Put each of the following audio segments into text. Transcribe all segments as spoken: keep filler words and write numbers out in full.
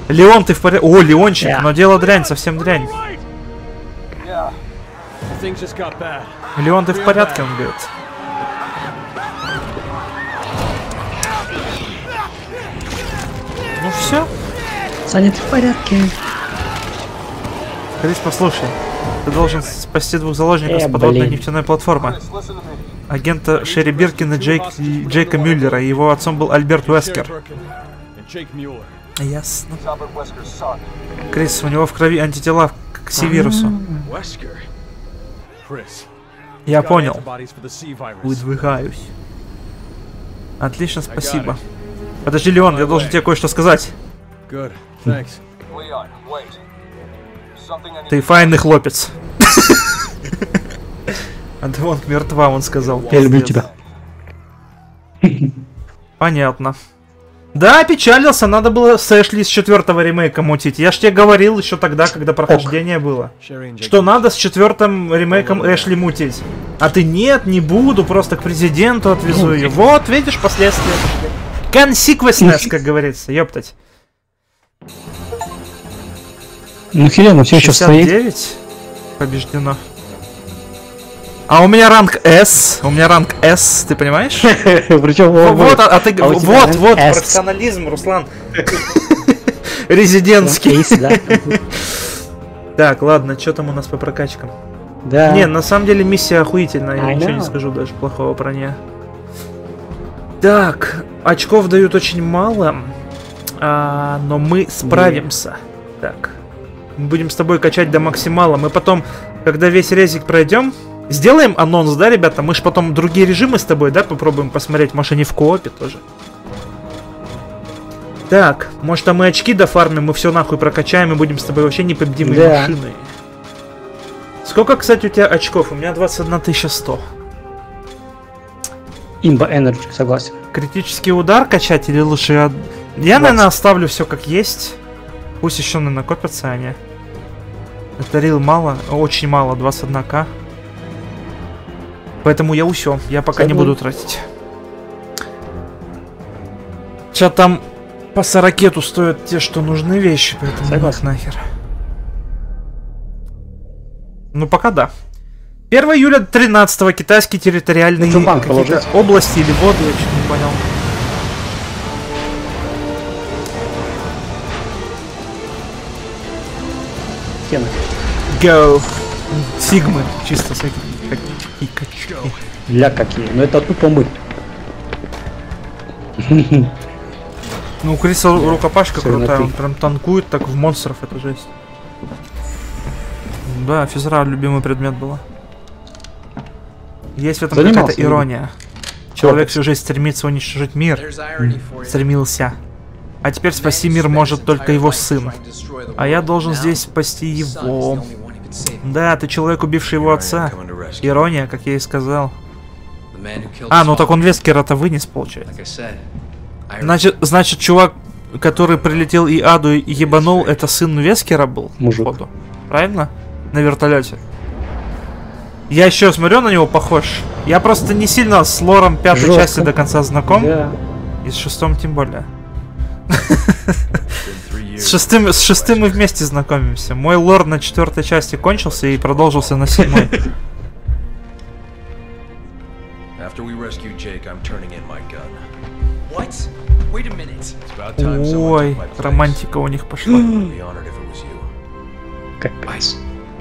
Леон, ты в порядке? О, Леончик, yeah. Но дело дрянь, совсем дрянь. Леон, ты в порядке, он говорит. Ну все. Саня, ты в порядке. Крис, послушай. Ты должен спасти двух заложников э, с подводной блин. нефтяной платформы. Агента Шерри Биркина Джейк, Джейка Мюллера. Его отцом был Альберт Уэскер. Ясно. Крис, у него в крови антитела к Си-вирусу. Я понял. Выдвигаюсь. Отлично, спасибо. Подожди, Леон, я должен тебе кое-что сказать. Ты файный хлопец. Антвонг мертва, он сказал. Я люблю тебя. Понятно. Да, печалился, надо было с Эшли с четвертого ремейка мутить. Я ж тебе говорил еще тогда, когда прохождение Ок. было, что надо с четвертым ремейком Эшли мутить. А ты нет, не буду, просто к президенту отвезу ее. Вот, видишь, последствия. Consequences, как говорится, ёптать. Ну, Хелена все еще стоит. шестьдесят девять побеждено. А у меня ранг S, у меня ранг S, ты понимаешь? Причем вот, а ты вот, вот, профессионализм, Руслан. Резидентский. Так, ладно, что там у нас по прокачкам? Да. Не, на самом деле миссия охуительная, я ничего не скажу даже плохого про нее. Так, очков дают очень мало, но мы справимся. Так, мы будем с тобой качать до максимала. Мы потом, когда весь резик пройдем, сделаем анонс, да, ребята? Мы же потом другие режимы с тобой, да, попробуем посмотреть. Может, они в коопе тоже. Так, может, а мы очки дофармим, мы все нахуй прокачаем и будем с тобой вообще непобедимые да. машины. Сколько, кстати, у тебя очков? У меня двадцать одна тысяча сто. Имба Энерджи, согласен. Критический удар качать или лучше... Я, я наверное, оставлю все как есть. Пусть еще, наверное, накопятся они. Это рил мало, очень мало, двадцать одна тысяча. Поэтому я усё, я пока Согласен. не буду тратить. Сейчас там по сорокету стоят те, что нужны вещи, поэтому Согласен. нахер. Ну пока да. первого июля тринадцатого китайские территориальные какие-то области или воды, я что-то не понял. Стены. Go. Сигмы, чисто с этим. Какие качки. Ля какие, но это тупо мы. Ну у Криса рукопашка крутая, он прям танкует так в монстров, это жесть. Да, физра любимый предмет была. Есть в этом какая-то ирония. Человек всю жизнь стремится уничтожить мир. Mm. Стремился. А теперь спасти мир может только его сын. А я должен здесь спасти его. Да, ты человек, убивший его отца. Ирония, как я и сказал. А, ну так он Вескера-то вынес, получается. Значит, значит, чувак, который прилетел и Аду и ебанул, это сын Вескера был? Мужик. Походу. Правильно? На вертолете. Я еще смотрю на него похож. Я просто не сильно с лором пятой Жестко. части до конца знаком. Да. И с шестом тем более. С шестым, с шестым мы вместе знакомимся. Мой лор на четвертой части кончился и продолжился на седьмой. Ой, романтика у них пошла. Капец.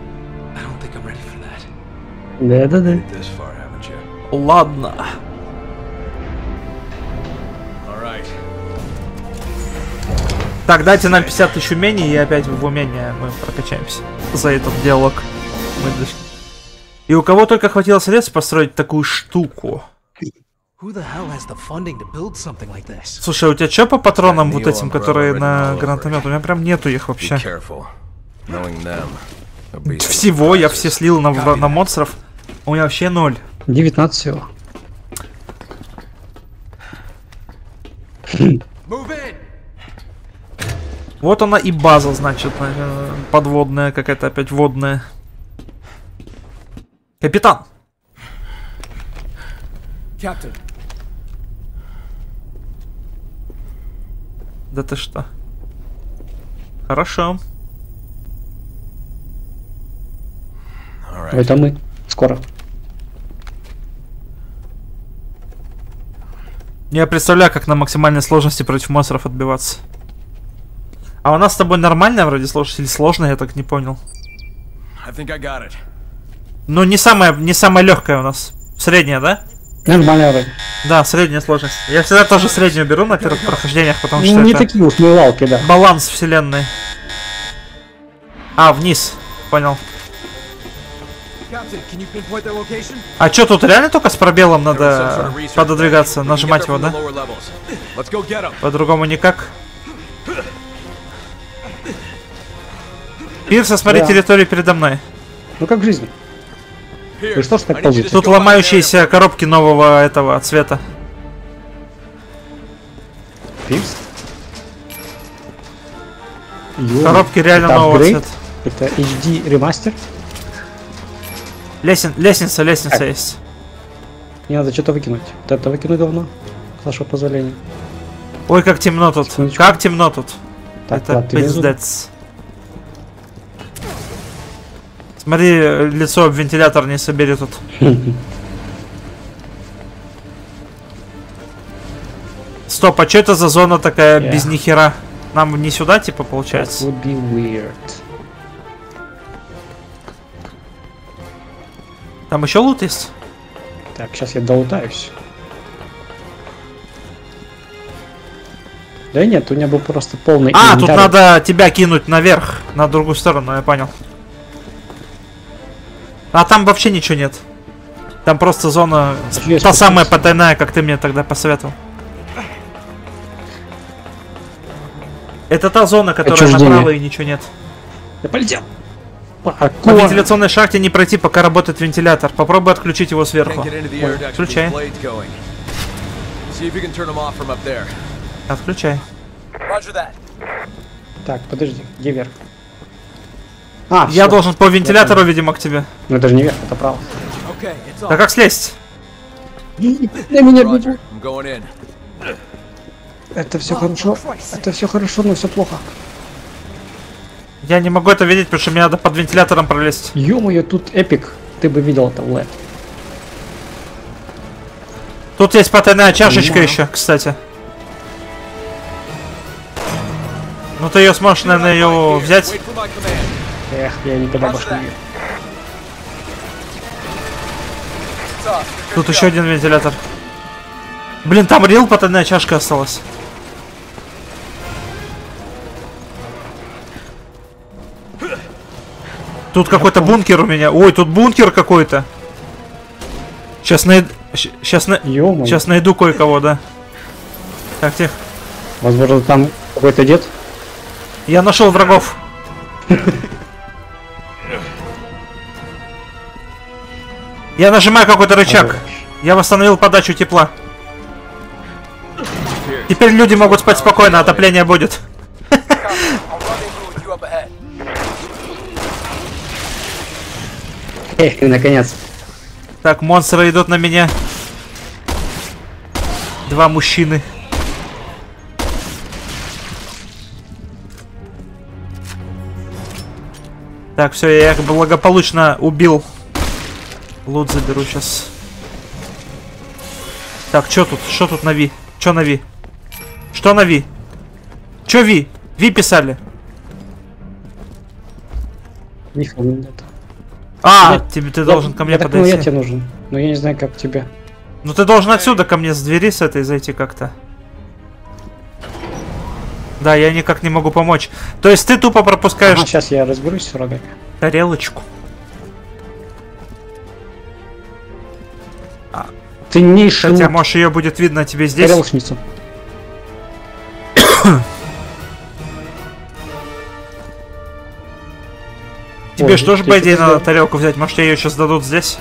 Да-да-да. Ладно. Так, дайте нам пятьдесят тысяч умений, и опять в умения мы прокачаемся за этот диалог. Мы дошли. И у кого только хватило средств построить такую штуку? Слушай, у тебя что по патронам вот этим, которые на гранатомет? У меня прям нету их вообще. Всего, я все слил на, на монстров. У меня вообще ноль. девятнадцать всего. Вот она и база, значит, подводная какая-то, опять водная. Капитан! Captain. Да ты что? Хорошо. Это мы. Скоро. Я представляю, как на максимальной сложности против монстров отбиваться. А у нас с тобой нормальная вроде сложность или сложная, я так не понял. Ну, не самая, не самая легкая у нас. Средняя, да? Нормально вроде. Да, средняя сложность. Я всегда тоже среднюю беру на первых прохождениях, потому что Ну, не это такие уж милалки, да. баланс вселенной. А, вниз. Понял. А чё, тут реально только с пробелом надо пододвигаться, нажимать его, да? По-другому никак. Пирс, осмотри Да. территорию передо мной. Ну как в жизни. Вы что ж так ползаете? Тут ломающиеся коробки нового этого цвета. Пирс? Ё, Коробки реально это нового апгрейд? цвета. Это эйч ди ремастер? Лесен... Лестница, лестница Так. есть. Мне надо что-то выкинуть. Вот это выкину говно. С вашего позволения. Ой, как темно тут. Секундочку. Как темно тут. Так, Это ладно, ты внизу. пиздец. Смотри, лицо об вентилятор не собери тут. Стоп, а что это за зона такая Yeah. без нихера? Нам не сюда, типа, That получается? would be weird. Там еще лут есть? Так, сейчас я долутаюсь. Да нет, у меня был просто полный А, тут инвентарь. надо тебя кинуть наверх, на другую сторону, я понял. А там вообще ничего нет. Там просто зона, Хочу я та самая спуститься. потайная, как ты мне тогда посоветовал. Это та зона, которая Отчуждение. направо и ничего нет. Я полетел. По Паркур. вентиляционной шахте не пройти, пока работает вентилятор. Попробуй отключить его сверху. Включай. Отключай. Так, подожди, где вверх? А, Я всё. должен по вентилятору, понял. видимо, к тебе. Ну это же не вверх, это право. Да как слезть? На меня бегут. Это все хорошо. Это все хорошо, но все плохо. Я не могу это видеть, потому что мне надо под вентилятором пролезть. Ё-моё, тут эпик. Ты бы видел это в лэд. Тут есть потайная чашечка Понимаю. еще, кстати. Ну ты ее сможешь, наверное, ее взять. Эх, я никогда больше не вижу. Тут еще один вентилятор. Блин, там рил потайная чашка осталась. Тут какой-то бункер у меня. Ой, тут бункер какой-то. Сейчас найду. Сейчас на... Ё-моё. Сейчас найду кое-кого, да. Так, тихо. Возможно, там какой-то дед. Я нашел врагов. Я нажимаю какой-то рычаг. Я восстановил подачу тепла. Теперь люди могут спать спокойно, отопление будет. Эх, наконец. Так, монстры идут на меня. Два мужчины. Так, все, я их благополучно убил. Лут заберу сейчас. Так, что тут? Что тут на Ви? Что на Ви? Что на Ви? Что Ви? Ви писали. Нихуя нет. А, Я- тебе ты Я- должен ко мне я так понял, подойти. я тебе нужен. Но я не знаю, как тебе. Ну ты должен отсюда ко мне с двери с этой зайти как-то. Да, я никак не могу помочь. То есть ты тупо пропускаешь Ага, сейчас я разберусь с врагами. тарелочку. Ценнейший Хотя, лут. может, ее будет видно тебе здесь. Тарелочницу. Тебе Ой, что же, ты по идее, что надо сделал? тарелку взять? Может, ее сейчас дадут здесь?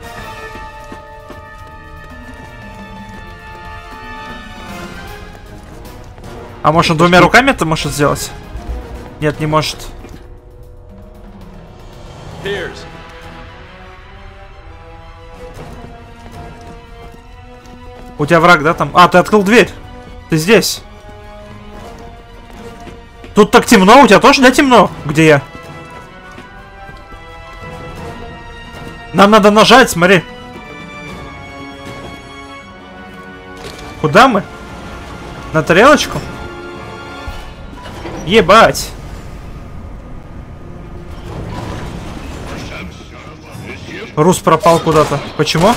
А может, он двумя руками это может сделать? Нет, не может. У тебя враг, да, там? А, ты открыл дверь. Ты здесь. Тут так темно, у тебя тоже, да, темно? Где я? Нам надо нажать, смотри. Куда мы? На тарелочку? Ебать. Рус пропал куда-то. Почему?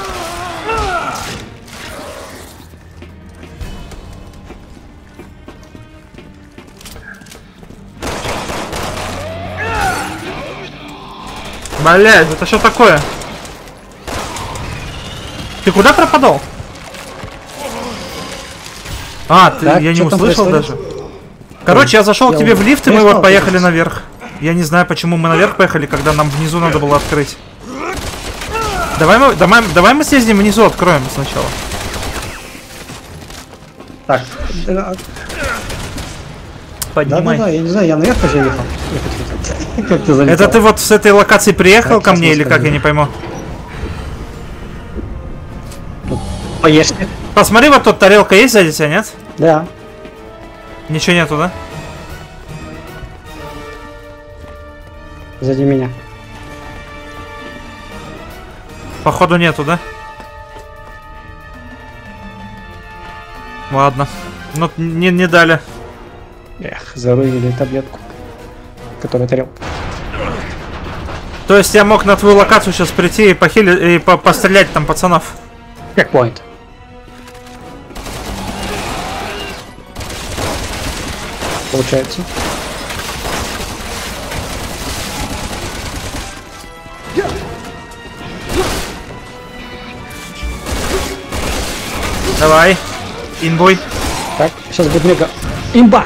Блядь, это что такое? Ты куда пропадал? А, ты, так, я не услышал даже. Короче, я зашел к тебе в лифт, и мы вот поехали наверх. Я не знаю, почему мы наверх поехали, когда нам внизу надо было открыть. Давай мы, давай, давай мы съездим внизу, откроем сначала. Так. Поднимай. Да-да-да, я не знаю, я наверх уже ехал. Как ты залетел? Это ты вот с этой локации приехал так, ко мне или как, я не пойму? Поешьте. Посмотри, вот тут тарелка есть сзади тебя, нет? Да. Ничего нету, да? Сзади меня. Походу нету, да? Ладно. Ну, не, не дали. Эх, заруинили таблетку. Которая тарелка. То есть я мог на твою локацию сейчас прийти и похили и по пострелять там пацанов. Как point. Получается. Давай. Инбой. Так, сейчас будет мега. Имба!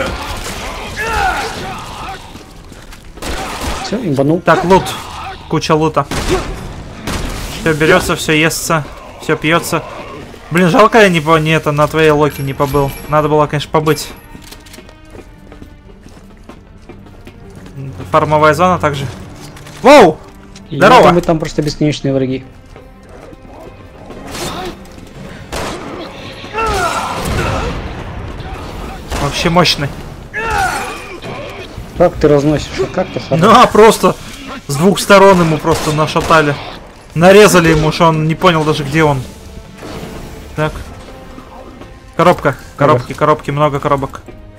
Все, имбанул. Так, лут. Куча лута. Все берется, все естся, все пьется. Блин, жалко я не, по, не это на твоей локе не побыл. Надо было, конечно, побыть. Фармовая зона также. Воу! Здорово! Я думаю, там просто бесконечные враги. Вообще мощный. Как ты разносишь? А как ты хорош? Ну а просто с двух сторон ему просто нашатали. Нарезали ему, что он не понял даже где он. Так. Коробка. Коробки, коробки, много коробок.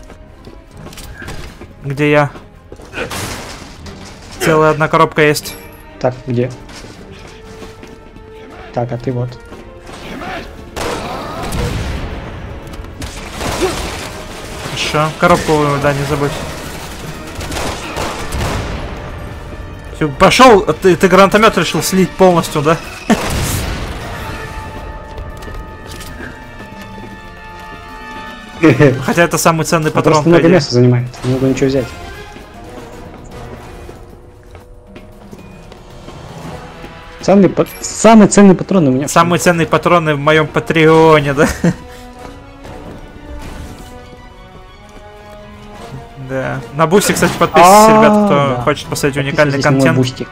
Где я? Целая одна коробка есть. Так, где? Так, а ты вот. Хорошо. Коробку, да, не забудь. Всё, пошел, ты, ты гранатомет решил слить полностью, да? Хотя это самый ценный патрон. Просто много места занимает, не могу ничего взять. Самый, самый ценный патрон у меня. Самые ценные патроны в моем патреоне, да? Да. На Бусти, кстати, подписывайтесь, ребята, кто хочет посмотреть уникальный контент.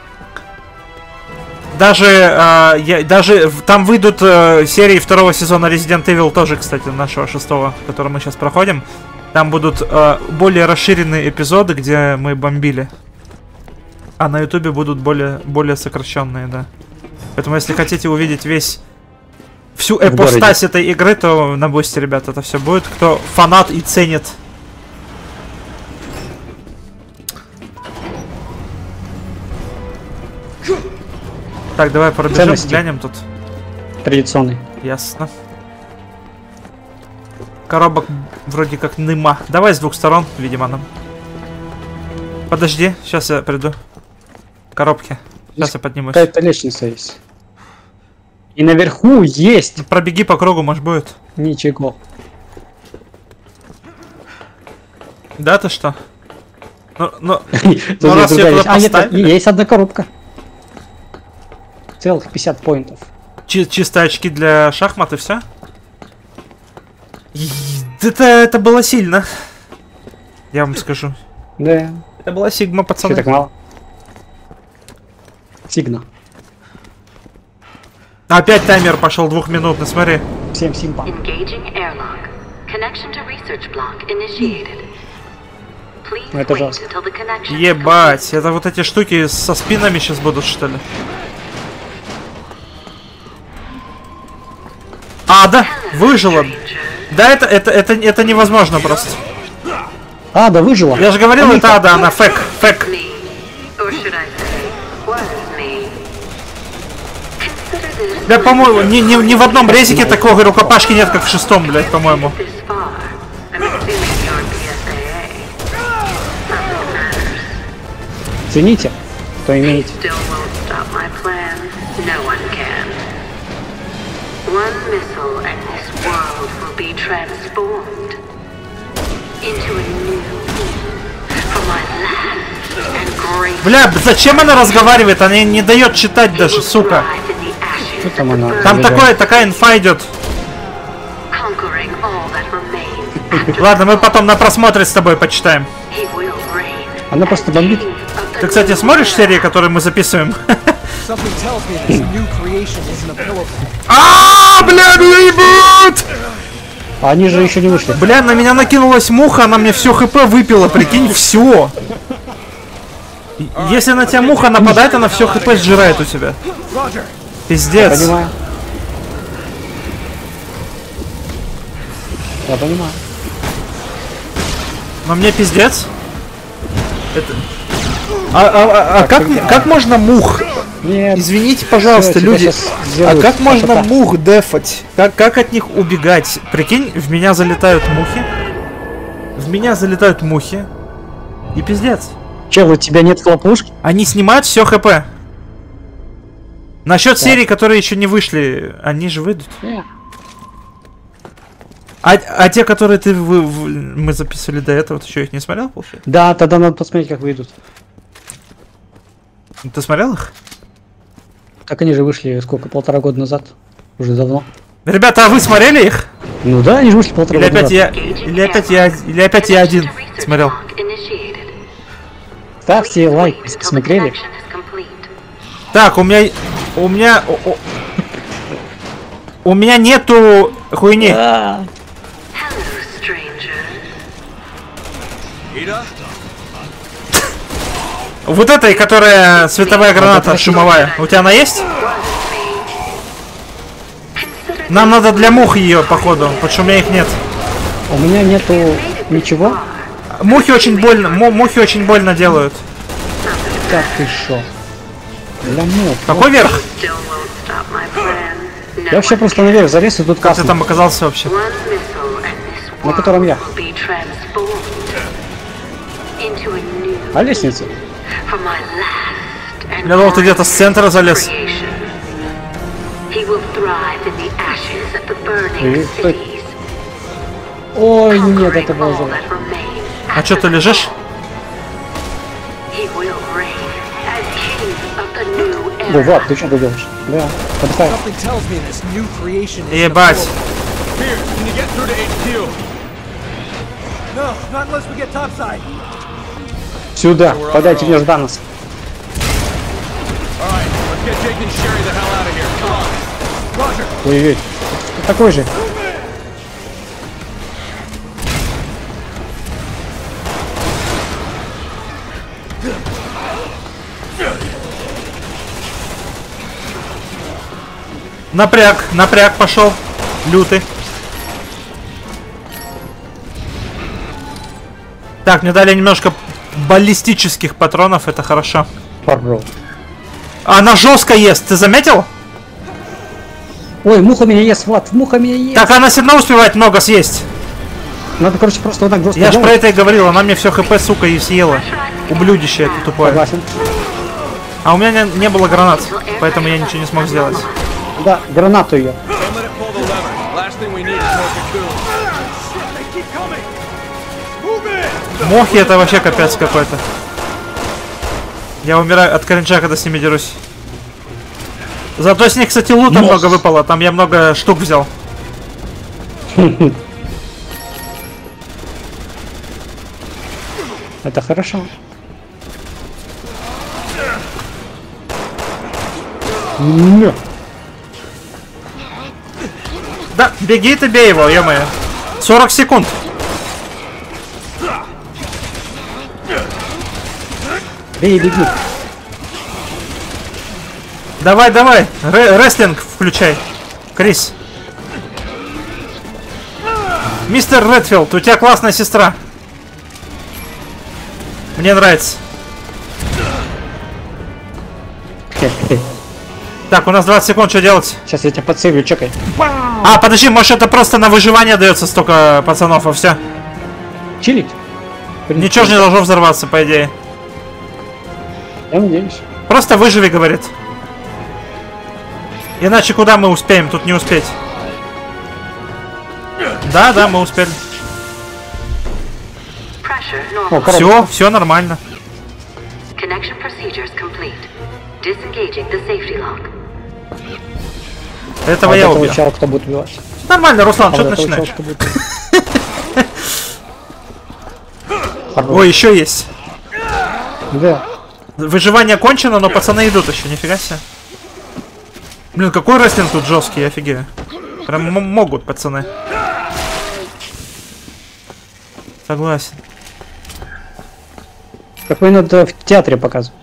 Даже, э, я, даже там выйдут э, серии второго сезона Resident Evil тоже, кстати, нашего шестого, который мы сейчас проходим. Там будут э, более расширенные эпизоды, где мы бомбили. А на ютубе будут более, более сокращенные, да. Поэтому, если хотите увидеть весь всю эпостась этой игры, то на Бусти, ребята, это все будет. Кто фанат и ценит. Так, давай пробежим, Ценности. глянем тут. Традиционный. Ясно. Коробок вроде как нема. Давай с двух сторон, видимо, нам. Подожди, сейчас я приду. Коробки. Сейчас я поднимусь. Какая-то лестница есть. И наверху есть. Пробеги по кругу, может будет. Ничего. Да, ты что? Ну, ну, Тут ну раз другая я есть. туда А, нет, поставили. есть одна коробка. Целых пятьдесят поинтов. Чи- чистые очки для шахмат и все? Это, это было сильно. Я вам скажу. Да. Это была Сигма, Что пацаны. так мало? Сигна. Опять таймер пошел двухминутный, смотри. Всем симпа. Ну это жестко. Ебать, это вот эти штуки со спинами сейчас будут, что ли? А, да, выжила. Да, это, это, это, это невозможно просто. А, да, выжила. Я же говорил, это Ада, она фэк, фэк. Да, по-моему, ни, ни, ни в одном резике такого рукопашки нет, как в шестом, блядь, по-моему. Цените, то имеете. Бля, зачем она разговаривает? Она не дает читать даже, сука. Что там она? Там такое, такая инфа идет. Ладно, мы потом на просмотре с тобой почитаем. Она просто бомбит. Ты, кстати, смотришь серии, которые мы записываем? А, бля, меня ебут! А они же еще не вышли. Бля, на меня накинулась муха, она мне все хп выпила, прикинь, все. Если на тебя муха нападает, она все хп сжирает у тебя. Пиздец. Я понимаю. Я понимаю. Но мне пиздец. Это... А, а, а, а как, как можно мух? Нет. Извините, пожалуйста, Все, люди. А как можно Та-та-та. мух дефать? Как, как от них убегать? Прикинь, в меня залетают мухи. В меня залетают мухи. И пиздец. Чел, у тебя нет хлопушки? Они снимают все хп. Насчет Так. серий, которые еще не вышли, они же выйдут. Нет. А, а те, которые ты вы, вы- мы записывали до этого, ты что, их не смотрел, получается? Да, тогда надо посмотреть, как выйдут. Ты смотрел их? Так они же вышли сколько, полтора года назад? Уже давно. Ребята, а вы смотрели их? Ну да, они же вышли полтора Или года опять назад. я, или опять я, или опять я один смотрел? Ставьте лайк, если посмотрели. Так, у меня, у меня, у, у- у меня нету хуйни. А, Вот этой, которая световая граната шумовая. У тебя она есть? Нам надо для мух ее, походу, потому что у меня их нет. у меня нету ничего. Мухи очень больно, му- мухи очень больно делают. Так ты шо? Для мух. Какой верх? Я вообще просто наверх залез и тут Как ты каснул. там оказался вообще? На котором я. А лестница? Я думал, ты где-то с центра залез. И кто- Ой, нет, это было зло. А что, ты лежишь? Ой, Влад, ты что ты делаешь? Да, подыхай. Ебать. Сюда, подайте мне Жданос. Ой-ой, ты такой же. Напряг, напряг пошел. Лютый. Так, мне дали немножко баллистических патронов, это хорошо. Фарбро. Она жестко ест, ты заметил? Ой, муха меня ест, Влад, муха меня ест. Так она все равно успевает много съесть. Надо, короче, просто вот так жестко Я ж про делать. это и говорил, она мне все хп, сука, и съела. Ублюдище это тупое. Согласен. А у меня не, не было гранат, поэтому я ничего не смог сделать. Да, гранату ее. Мохи это вообще капец какой-то. Я умираю от кринжа, когда с ними дерусь. Зато с них, кстати, лута Мох. много выпало, там я много штук взял. Это хорошо. Ня. Да, беги ты, бей его, ё-моё. сорок секунд. Бей, беги. Давай, давай, Ре рестлинг включай. Крис. Мистер Редфилд, у тебя классная сестра. Мне нравится. Так, у нас двадцать секунд, что делать? Сейчас я тебя подсейвлю, чекай. А, подожди, может это просто на выживание дается столько пацанов, и все. Чилить? Ничего же не должно взорваться, по идее. Я надеюсь. Просто выживи, говорит. Иначе куда мы успеем? Тут не успеть. Да, да, мы успели. О, все, все нормально. Этого а я вот убил. этого кто будет убивать? Нормально, Руслан, А что вот ты этого начинаешь? чела, кто будет... Ой, еще есть. Да. Выживание кончено, но пацаны идут еще, нифига себе. Блин, какой рестлинг тут жесткий, я офигею. Прям могут, пацаны. Согласен. Какой надо в театре показывать.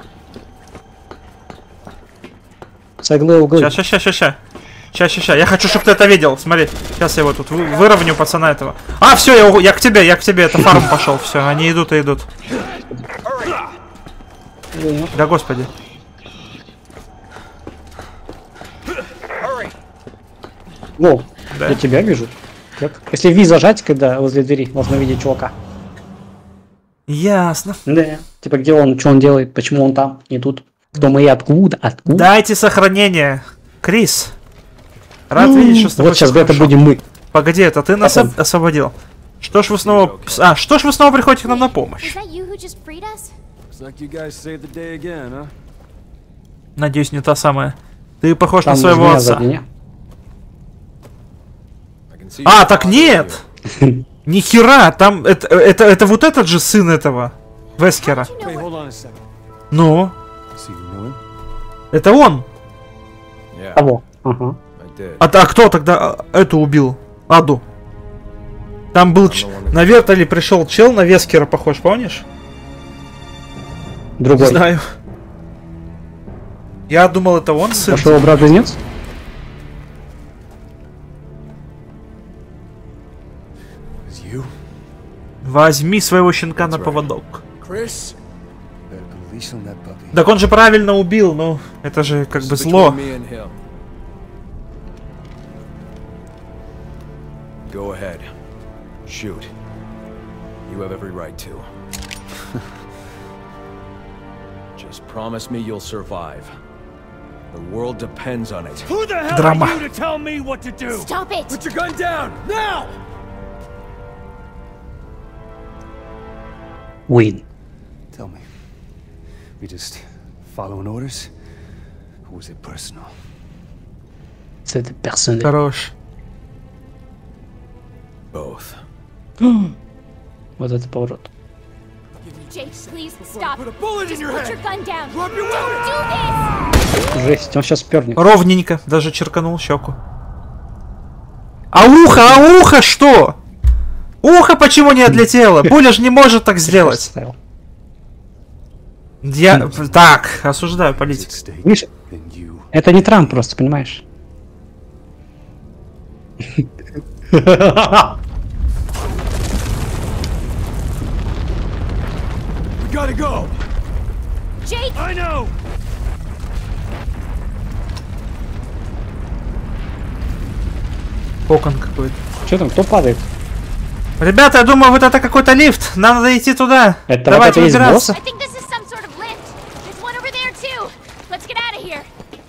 С иглы углы. Сейчас, сейчас, сейчас, сейчас. Сейчас, сейчас, сейчас. Я хочу, чтобы ты это видел. Смотри. Сейчас я его тут вы выровню, пацана этого. А, все, я, я к тебе, я к тебе. Это фарм пошел. Все, они идут и идут. Да господи. Во, Да. я тебя вижу. Так. Если Ви зажать, когда возле двери, можно видеть чувака. Ясно. Да. Типа где он, что он делает, почему он там, не тут. Кто мы и откуда, откуда. Дайте сохранение. Крис. Рад Ну, видеть, что с тобой вот сейчас всё это хорошо. будем мы. Погоди, это ты нас Это- освободил. Что ж вы снова... А, что ж вы снова приходите к нам на помощь? Надеюсь, не та самая. Ты похож Там на своего змея отца. сзади, не? А, так нет! Нихера, там... Это, это, это вот этот же сын этого. Вескера. Ну? Это он. Того. Ага. А, а кто тогда а, эту убил? Аду. Там был... ч- На вертоле пришел чел, на Вескера похож, помнишь? Не Другой. знаю. Я думал, это он сын. Пошел брат-близнец? Возьми своего щенка на поводок. Так он же правильно убил, ну, это же как бы зло. Go ahead. Shoot. You have every right to. Just promise me you'll survive. The world depends on it. Who the hell Драма. are you to tell me what to do? Stop it! Put your gun down now. Уин. Tell me, we just following orders, or was it personal? Это персонаж. Хорош. Both. Вот это поворот. Jake, please stop. Put a bullet in Just your put head. your gun down. Drop your Don't weapon. do this! Жесть, он сейчас пернет. Ровненько, даже черканул щеку. А ухо, а ухо что? Ухо почему не отлетело? Пуля же не может так сделать. Ставил. Я... Так, осуждаю политику. Видишь, Then you. это не Трамп просто, понимаешь? We gotta go. Jake! I know! Кокон какой-то. Что там, кто падает? Ребята, я думаю, вот это какой-то лифт. Нам надо идти туда. Это Давайте вот это есть выбираться. I think this is some sort of lift. There's one over there too. Let's get out of here.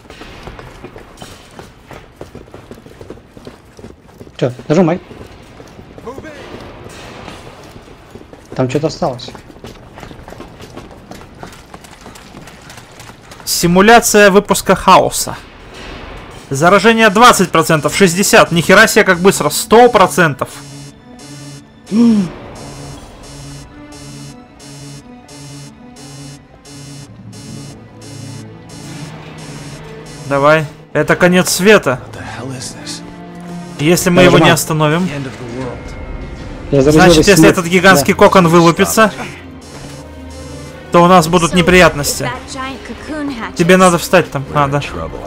Че, нажимай. Там что-то осталось. Симуляция выпуска хаоса. Заражение двадцать процентов, шестьдесят. Нихера себе как быстро. сто процентов. Давай. Это конец света. What the hell is this? Если мы Я его не нажимаю. остановим. End of the world. Я зарядил Значит, весь если мир. этот гигантский Да. кокон вылупится, то у нас будут неприятности. Тебе надо встать там. А, да.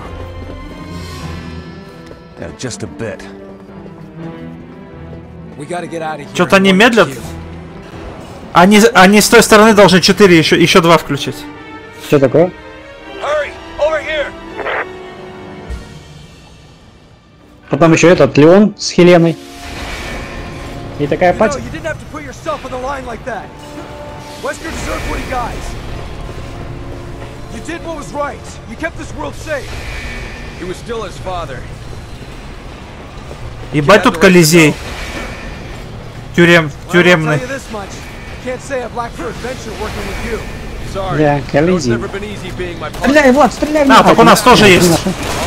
Что-то они медлят. Они, они с той стороны должны четыре, еще, еще два включить. Что такое? Потом еще этот Леон с Хеленой. И такая пати. Ебать тут Колизей. Тюрем, тюремный. Да, Колизей. Стреляй, Влад, стреляй! А, так у нас тоже есть.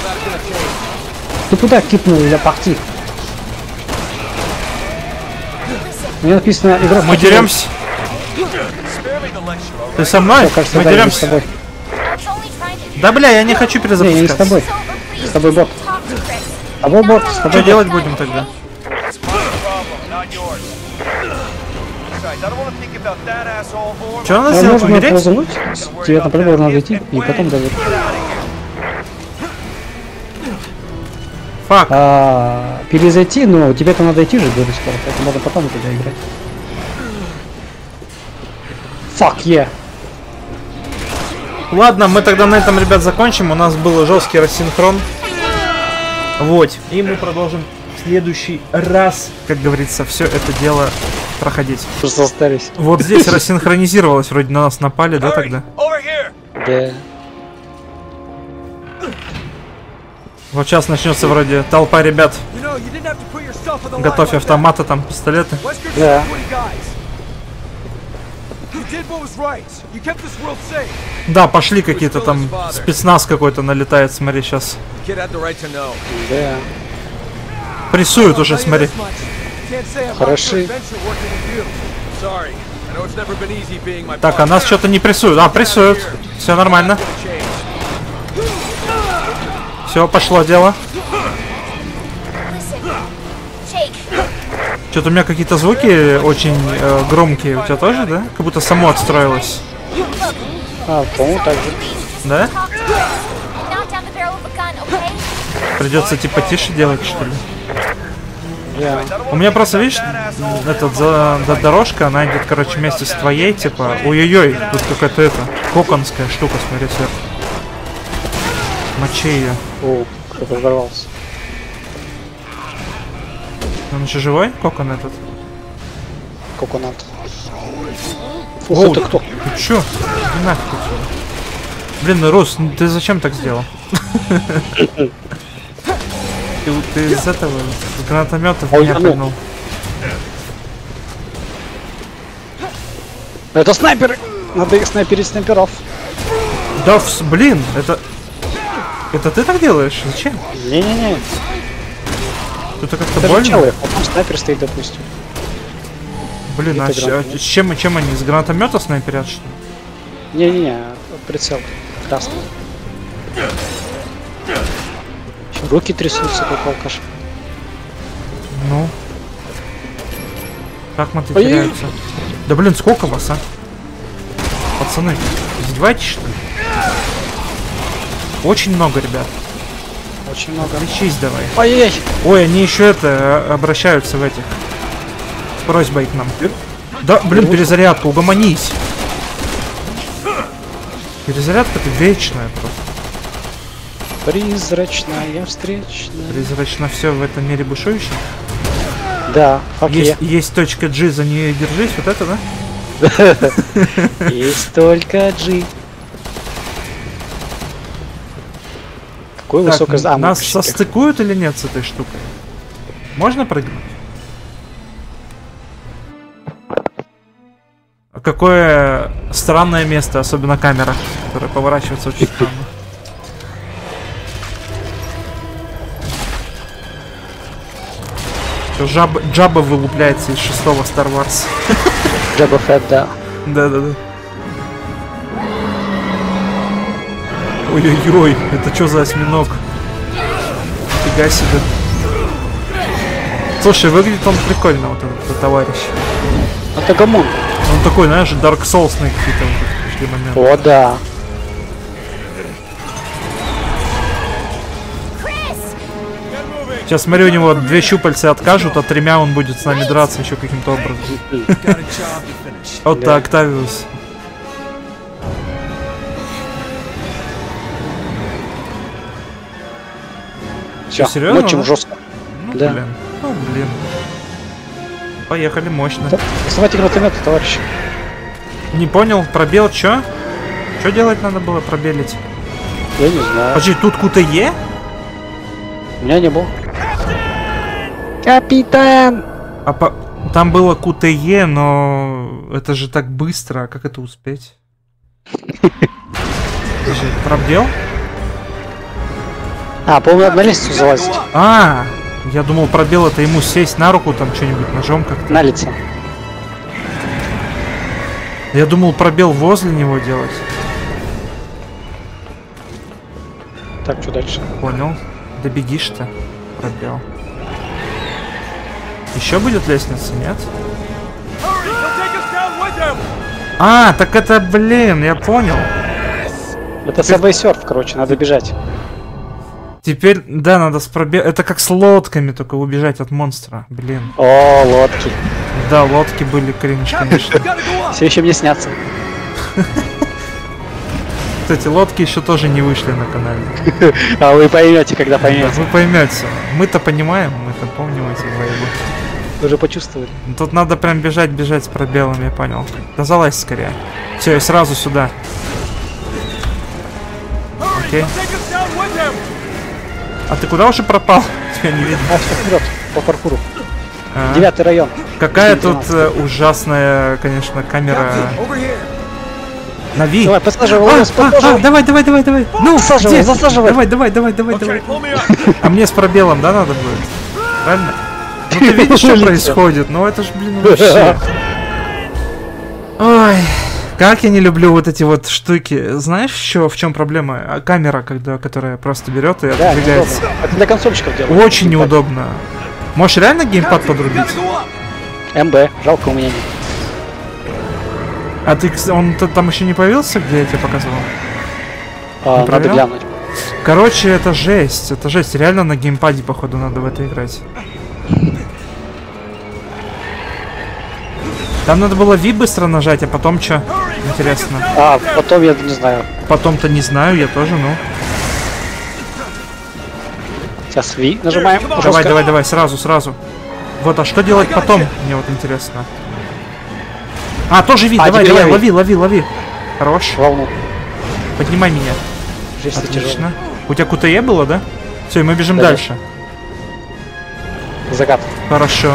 Ты куда кипнул для парти? Мне написано игра. Мы деремся. Ты со мной? Все, кажется, мы да, деремся. с тобой. Да бля, я не хочу перезапускаться. Не, я не с тобой. С тобой бот. С тобой бот, с тобой Что бот. делать будем тогда? Что надо А сделать? можно Умереть? ползануть? Тебе на прибор надо идти и потом давить. Фак. А, перезайти, но тебе-то надо идти же будет скоро, поэтому надо потом у тебя играть. Fuck yeah. Ладно, мы тогда на этом, ребят, закончим. У нас был жесткий рассинхрон. Вот. И мы продолжим в следующий раз, как говорится, все это дело проходить. Просто остались. Вот здесь рассинхронизировалось, вроде на нас напали, да, тогда? Да. Вот сейчас начнется вроде толпа ребят. Готовь автоматы, там, пистолеты. Да. Да, пошли какие-то там, спецназ какой-то налетает, смотри, сейчас. Да. Прессуют уже, смотри. Хороши. Так, а нас что-то не прессуют. А, прессуют. Все нормально. Все, пошло дело. Что-то у меня какие-то звуки очень э, громкие. У тебя тоже, да? Как будто само отстроилось. А, по-моему, так же. Да? Придется типа тише делать, что ли? Да. У меня просто, видишь, этот за, за дорожка, она идет, короче, вместе с твоей, типа, ой-ой-ой, тут какая-то это, коконская штука, смотри, сверху. Мочи ее. О, кто-то взорвался. Он еще живой? Кокон этот? Коконат. Фух, О, это кто? Ты чё? Иди нафиг отсюда. Блин, ну Рус, ты зачем так сделал? Ты, ты из этого, с гранатомета в меня пальнул. Это снайперы! Надо их снайперить снайперов. Да, блин, это... Это ты так делаешь? Зачем? Не-не-не. Это как-то Это больно? человек, а там снайпер стоит, допустим. Блин, а, а с чем, чем они? С гранатомета снайперят, что ли? Не-не-не, прицел красный. Руки трясутся, как алкаш. Ну. Как мы Ой. теряются? Да блин, сколько вас, а? Пацаны, издеваетесь, что ли? Очень много, ребят. Очень много. Лечись давай. Ой-ой-ой. Ой, они еще это, обращаются в этих. С просьбой к нам. Да, блин, перезарядка, угомонись. Перезарядка-то вечная просто. Призрачная встречная. Призрачно все в этом мире бушующем. Да, Есть, есть точка G, за нее держись, вот это, да? Есть только G. Какой Так, высокий замок. нас состыкуют или нет с этой штукой? Можно прыгнуть? Какое странное место, особенно камера, которая поворачивается очень странно. Жаб, Джаба вылупляется из шестого Star Wars. Джаба Фетт, да. Да-да-да. Ой-ой-ой, это что за осьминог? Фига себе. Слушай, выглядит он прикольно, вот этот, этот товарищ. Это гамон. Он такой, знаешь, Dark Souls какие-то вот дурацкий момент. О, да. Сейчас смотрю, у него две щупальца откажут, а тремя он будет с нами драться еще каким-то образом. Вот так, Октавиус. Все, серьезно, мочим да? жестко. Ну, Да. блин. Ну, блин. Поехали, мощно. Доставайте гранатометы, товарищи. Не понял, пробел, чё? Что делать надо было пробелить? Я не знаю. Подожди, тут КУТЕ? У меня не было. Капитан! А по... Там было КУТЕ, но это же так быстро, а как это успеть? Подожди, пробел? А, по-моему, надо на лестницу залазить. А, я думал, пробел это ему сесть на руку, там что-нибудь ножом как-то. На лицо. Я думал, пробел возле него делать. Так, что дальше? Понял. Да бегишь-то. Пробел. Еще будет лестница, нет? А, так это, блин, я понял. Это Subway Surf, короче, надо бежать. Теперь, да, надо с пробел... Это как с лодками, только убежать от монстра. Блин. О, лодки. Да, лодки были кринж, конечно. Все еще мне снятся. Кстати, лодки еще тоже не вышли на канале. А вы поймете, когда Да, поймете. вы поймете. Мы-то понимаем, мы-то помним эти вайбы. Вы уже почувствовали. Тут надо прям бежать, бежать с пробелом, я понял. Да залазь скорее. Все, и сразу сюда. Окей. А ты куда уже пропал? Тебя не видно. А, что вперед, по паркуру. А, Девятый район. Какая тут э, ужасная, конечно, камера. Нави. Давай, подсаживай, А, Лоренс, а, а, подсаживай. давай, давай, давай, давай. Ну, Засаживай, где? засаживай. Давай, давай, давай, давай, давай. А мне с пробелом, да, надо будет? Правильно? Ну ты видишь, что происходит? Ну это ж, блин, вообще. Ой, как я не люблю вот эти вот штуки. Знаешь, еще в чем проблема? А камера, когда, которая просто берет и Да, отодвигается. неудобно. Это для консольщиков делают. Очень неудобно. Можешь реально геймпад подрубить? МБ, жалко у меня нет. А ты, кс- он т- там еще не появился, где я тебе показывал? А, надо проверял? глянуть. Короче, это жесть, это жесть. Реально на геймпаде, походу, надо в это играть. Там надо было V быстро нажать, а потом что? Интересно. А, потом я не знаю. Потом-то не знаю, я тоже, ну. Сейчас V нажимаем. Давай, Жестко. давай, давай, сразу, сразу. Вот, а что делать потом? Мне вот интересно. А, тоже V, А, давай, теперь давай, я лови, лови, лови. Хорош. Волну. Поднимай меня. Жесть Отлично. тяжелая. У тебя КУТЕ было, да? Все, мы бежим Да, дальше. Закат. Хорошо.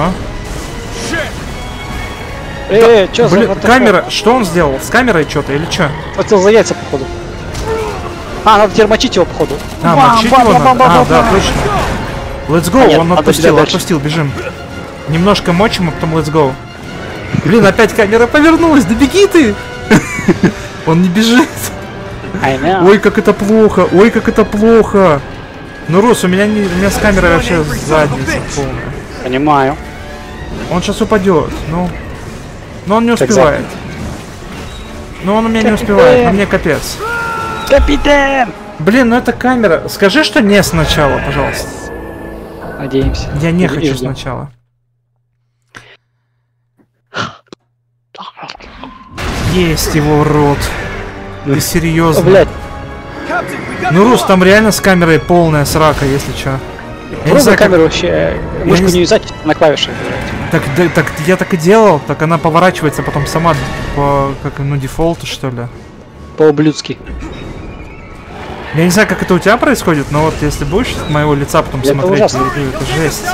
Э, чё за... Блин, вот камера, что он сделал? С камерой что-то или что? такое? Хотел за яйца, походу. А, надо теперь мочить его, походу. А, Бам, мочить бам, его бам, надо? бам, А, бам, да, бам. точно. Let's go, А, нет, он надо отпустил, бежать дальше. отпустил, бежим. Немножко мочим, а потом let's go. Блин, опять камера повернулась, да беги ты! Он не бежит. I know. Ой, как это плохо, ой, как это плохо. Ну, Рус, у меня, не, у меня с камерой вообще задница полная. Понимаю. Он сейчас упадет, ну. Но он не Так успевает. Но он у меня не успевает, а мне капец. Капитан! Блин, ну это камера. Скажи, что не сначала, пожалуйста. Надеемся. Я не И хочу ждем. сначала. Есть его рот. Ты серьезно? Блять, Ну, Рус, там реально с камерой полная срака, если чё. Я не пробуй знаю, как- камеру вообще. э, Мышку не не юзать, на клавишах. Так, да, так я так и делал, так она поворачивается потом сама по, как, ну, дефолту, что ли. По-ублюдски. Я не знаю, как это у тебя происходит, но вот если будешь с моего лица потом Это смотреть, ужасно. ревью, это жесть.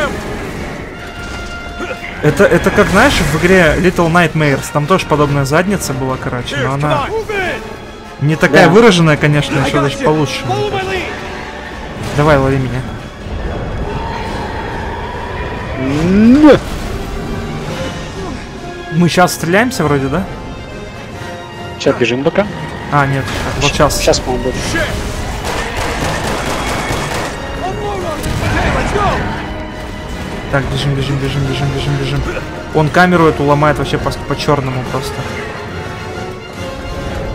Это, это как, знаешь, в игре Little Nightmares, там тоже подобная задница была, короче, но она не такая Да. выраженная, конечно, еще даже получше. Давай, лови меня. Мы сейчас стреляемся вроде, да? Сейчас бежим пока. А, нет, вот сейчас. Сейчас, по-моему, будет. Так, бежим, бежим, бежим, бежим, бежим, бежим. Он камеру эту ломает вообще по, по черному просто.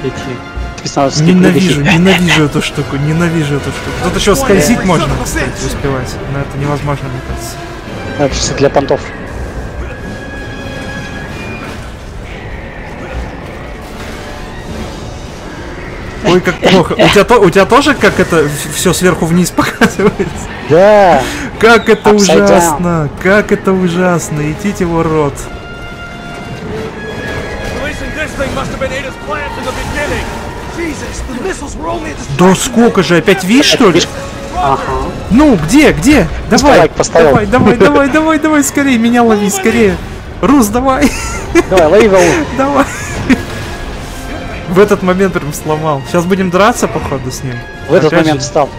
Эти спецназовские Ненавижу, прыгачи. ненавижу эту штуку, ненавижу эту штуку. Тут еще скользить можно, кстати, успевать. Но это невозможно, мне кажется. Это чисто для понтов. Ой, как плохо. У тебя, то, у тебя тоже как это все сверху вниз показывается? Да. Как это Upside ужасно! Как это ужасно! Идите в рот. Да сколько же? Опять Ви, что ли? Ага. Ну, где, где? Давай, лайк поставил. давай, давай, давай, давай, давай, скорее, меня лови, скорее. Рус, давай. Давай, лови волну. Давай. В этот момент прям сломал. Сейчас будем драться, походу, с ним. В этот Опять момент же. встал.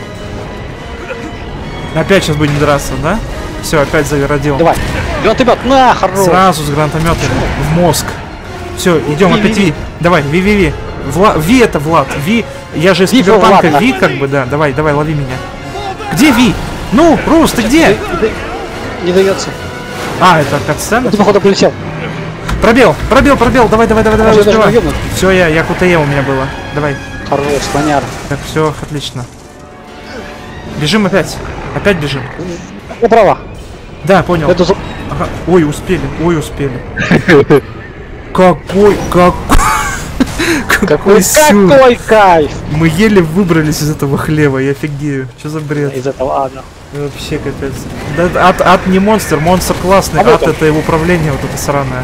Опять сейчас будем драться, да? Все, опять загородил. Давай. Гранатомет, на, хорош. Сразу с гранатометом в мозг. Все, идем Ви, опять Ви, Ви. Давай, Ви, Ви, Ви. Вла... Ви это Влад. Ви. Я же из Ви, Киберпанка. Влад, Ви, как бы, да. Давай, давай, лови меня. Где Ви? Ну, Рус, ты где? Не дается. А, это катсцена? Ты, походу, полетел. Пробел, пробел, пробел. Давай, давай, давай, давай. Уже даже успевай. ёбнут. Все, я, я КТЕ у меня было. Давай. Хорош, слоняра. Так, все, отлично. Бежим опять. Опять бежим. Направо. Да, понял. Это зу- Ага. Ой, успели, ой, успели. Какой, как... Какой, Какой сюр. какой кайф. Мы еле выбрались из этого хлева, я офигею. Что за бред? Из этого ада. Вообще капец. Да, ад, ад не монстр, монстр классный, А вот ад он. это его управление, вот это сраное.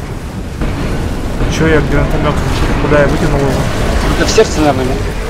Че я гранатомет? Куда я выкинул его? Это в сердце, наверное.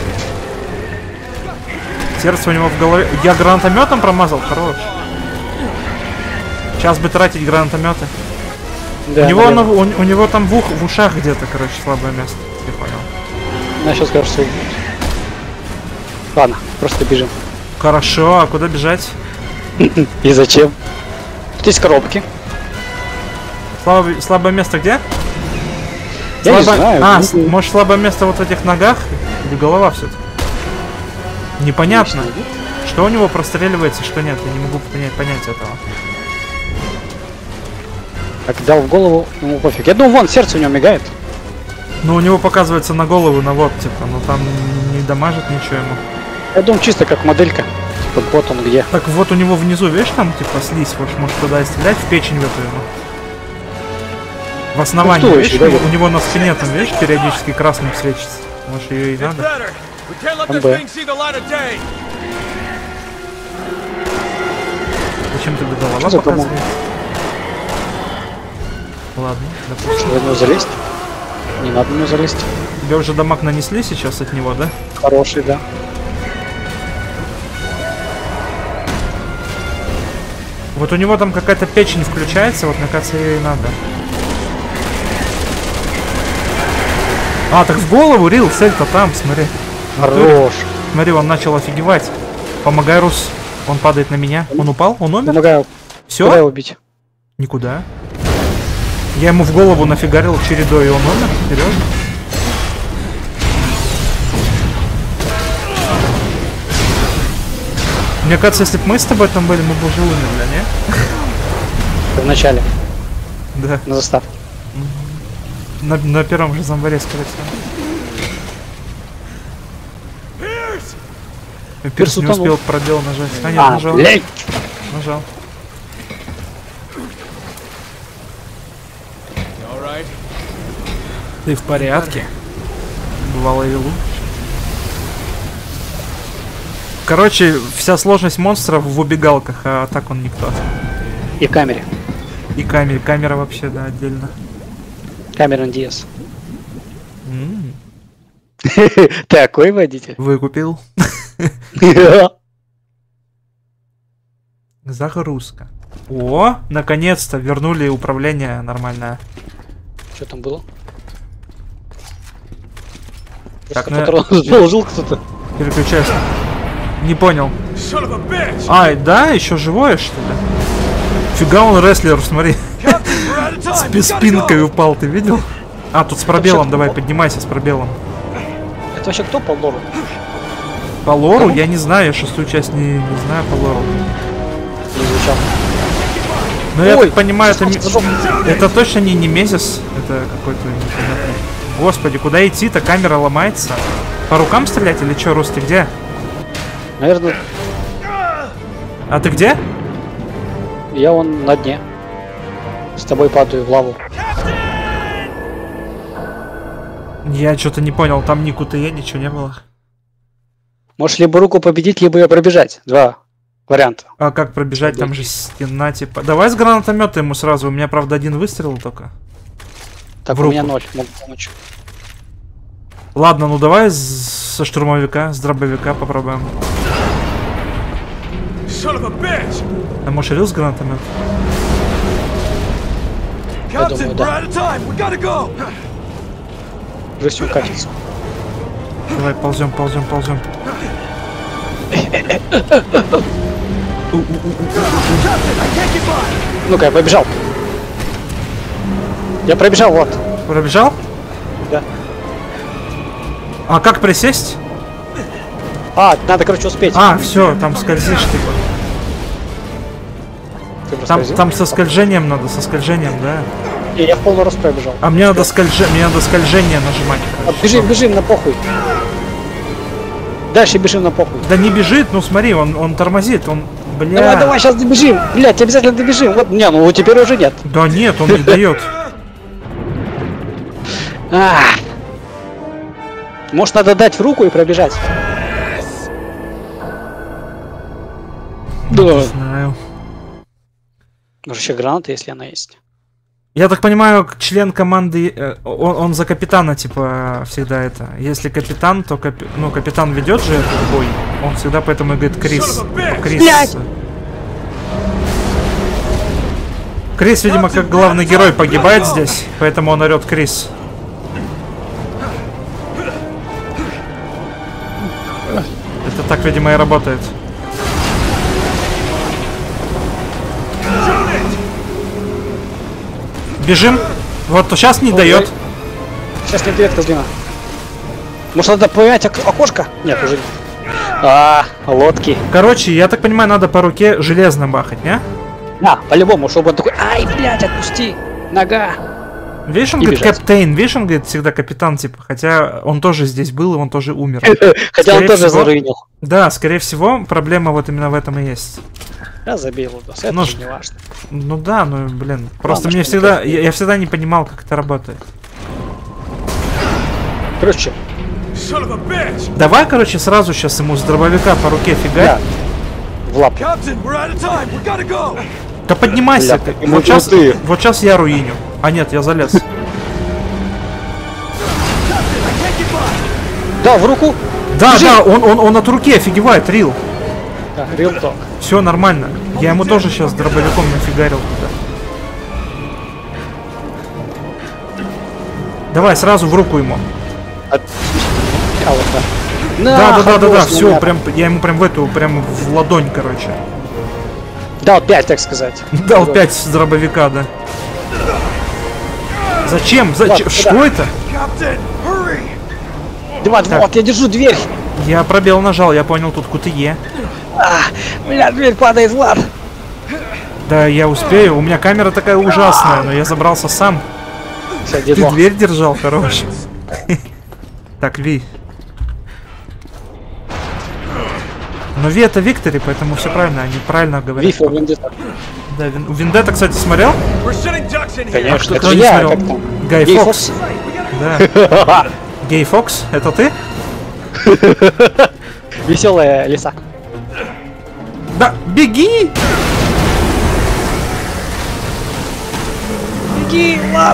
Сердце у него в голове. Я гранатометом промазал, хорош. Сейчас бы тратить гранатометы. Да, у, него, наверное. оно- у, у него там в, ух, в ушах где-то, короче, слабое место. Я понял. Я сейчас скажу, что... Ладно, просто бежим. Хорошо, а куда бежать? И зачем? Тут есть коробки. Слабое, слабое место где? Я не Слабо- знаю. А, ну, с- может слабое место вот в этих ногах? Или голова все-таки? Непонятно. Что у него простреливается, что нет. Я не могу понять, понять этого. Так, дал в голову, ему пофиг. Я думаю, вон, сердце у него мигает. Ну, у него показывается на голову, на вот, типа, но там не дамажит ничего ему. Я думаю, чисто как моделька. Типа, вот он где. Так, вот у него внизу, видишь, там, типа, слизь, вот, может туда и стрелять, в печень в эту ему. В основании, Ну, что видишь, еще, да, у него на спине там, видишь, периодически красным светится. Может, ее и надо? Там Б. Зачем тебе голова Что за кому? показывает? Ладно, допустим. Что, в него залезть? Не надо в него залезть. Тебе уже дамаг нанесли сейчас от него, да? Хороший, да. Вот у него там какая-то печень включается, вот, мне кажется, ее и надо. А, так в голову, Рил, цель-то там, смотри. Хорош. Смотри, он начал офигевать. Помогай, Рус. Он падает на меня. Он упал? Он умер? Помогаю. Все? Куда его бить? Никуда. Я ему в голову нафигарил чередой, и он умер? Серьезно? Мне кажется, если бы мы с тобой там были, мы бы уже умерли, не? В начале, Да. на заставке. На, на первом же зомбаре, скорее всего. Пирс Пирс не утонул. успел пробел нажать. А, нет, А, нажал. блядь. Нажал. Ты в порядке? Бывало и лучше. Короче, вся сложность монстров в убегалках, а так он никто. И в камере. И камера, камера вообще, да, отдельно. Камера ди эс. М, Такой водитель. Выкупил. Загрузка. О, наконец-то вернули управление нормальное. Что там было? Так, Просто ну я- патрон заложил кто-то. Переключайся. Не понял. Ай, да, еще живое, что ли? Фига он рестлер, смотри. С спинкой упал, ты видел? А, тут с пробелом, давай, поднимайся с пробелом. Это вообще кто по лору? По лору? Я не знаю, я шестую часть не, не знаю по лору. Не звучал. Но я Ой, так понимаю, это, ми- зажёг. это точно не Немезис, это какой-то непонятный. Господи, куда идти-то? Камера ломается. По рукам стрелять или что, Рус, ты где? Наверное, А ты где? я вон на дне. С тобой падаю в лаву. Я что-то не понял, там ни КТЕ, ничего не было. Можешь либо руку победить, либо ее пробежать. Два варианта. А как пробежать? Там же стена, типа. Давай с гранатомета ему сразу. У меня, правда, один выстрел только. Так, В у меня руку. ноль. Могу помочь. Ладно, ну давай с- со штурмовика, с дробовика попробуем. А может, рил с гранатомет? Я думаю, да. Жизнь катится. Давай, ползем, ползем, ползем. Ну-ка, я побежал. Я пробежал, вот. Пробежал? Да. А как присесть? А, надо, короче, успеть. А, все, там скользишь, типа. Ты Там, проскользил? там со скольжением надо, со скольжением, да. Не, я в полный рост пробежал. А мне надо скольже... мне надо скольжение нажимать. А, короче. бежим, бежим на похуй. Дальше бежим на похуй. Да не бежит, ну смотри, он, он тормозит, он, бля. Давай, давай, сейчас добежим. Блять, обязательно добежим. Вот, не, ну теперь уже нет. Да нет, он не дает. А. Может, надо дать в руку и пробежать? Да. Не знаю. Может, еще граната, если она есть. Я так понимаю, член команды, э, он, он за капитана, типа, всегда это. Если капитан, то капи... ну, капитан ведет же этот бой. Он всегда поэтому и говорит Крис. Крис. Блядь! Крис, видимо, как главный герой погибает здесь, поэтому он орет Крис. Это так, видимо, и работает. Бежим. Вот сейчас не дает. Сейчас не дает козлина. Может, надо поменять ок- окошко? Нет, уже нет. А, лодки. Короче, я так понимаю, надо по руке железно бахать, не? Да, по-любому, чтобы он такой, ай, блядь, отпусти, нога. Видишь, он И говорит бежать. капитан, видишь, он говорит всегда капитан, типа, хотя он тоже здесь был, и он тоже умер. Хотя он Скорее тоже всего- заруинил. Да, скорее всего, проблема вот именно в этом и есть. Я забил его, это Ну, же не важно. Ну да, ну блин, просто Ладно, мне что не всегда, кайфует. я, я всегда не понимал, как это работает. Короче, Давай, короче, сразу сейчас ему с дробовика по руке фигать. да, в лап. Да поднимайся, Бля, ты. какие мы Вот сейчас, крутые. вот сейчас я руиню. А нет, я залез. Да, в руку. Да, Бежи. да, он, он, он от руки офигевает, Рил. Да, real talk. Все нормально. Я ему тоже сейчас дробовиком нафигарил туда. Давай, сразу в руку ему. От- А, вот, да. На, Да, да, да, да, да, хорош, все, меня. прям, я ему прям в эту, прям в ладонь, короче. Дал пять, так сказать. Дал Вот. пять с дробовика, да. Зачем? Зачем? Ладно, Что куда? это? Диман, Так. вот, я держу дверь. Я пробел нажал, я понял, тут КТЕ. А, бля, дверь падает, Влад. Да, я успею. У меня камера такая ужасная, но я забрался сам. Все, Ты дедло. дверь держал, хорош. Так, Ви. Но Ви это Виктори, поэтому все правильно, они правильно говорят. Вифа, Вендетта. Да, Вин- Вендетта, кстати, смотрел? Конечно, Кто это же не я, смотрел? как там. Гай Гей Фокс. Да. Гей Фокс, это ты? Веселая лиса. Да, беги! Беги, Влад.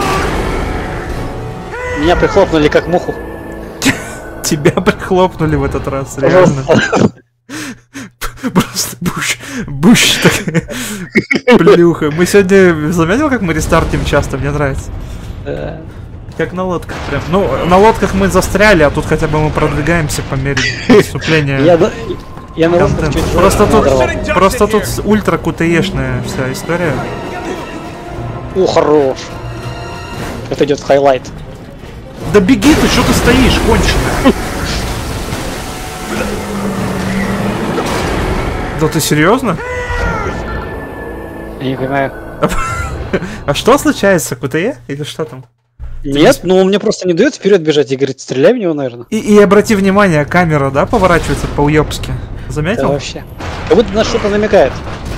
Меня прихлопнули как муху. Тебя прихлопнули в этот раз, реально. Пожалуйста. Просто буш, буш такая плюха. Мы сегодня, заметил, как мы рестартим часто? Мне нравится. Э, Как на лодках прям. Ну, на лодках мы застряли, а тут хотя бы мы продвигаемся по мере поступления Я, на- я на контента. воздух чуть Просто тут, надорвал. просто тут ультра кутешная вся история. О, хорош. Это идет в хайлайт. Да беги ты, что ты стоишь, конченый? Да ты серьезно? Я не понимаю. А что случается, КТЕ? Или что там? Нет, ну он мне просто не дает вперед бежать и говорит, стреляй в него, наверное. И, и обрати внимание, камера, да, поворачивается по-уёбски. Заметил? Да, вообще. Как будто на что-то намекает.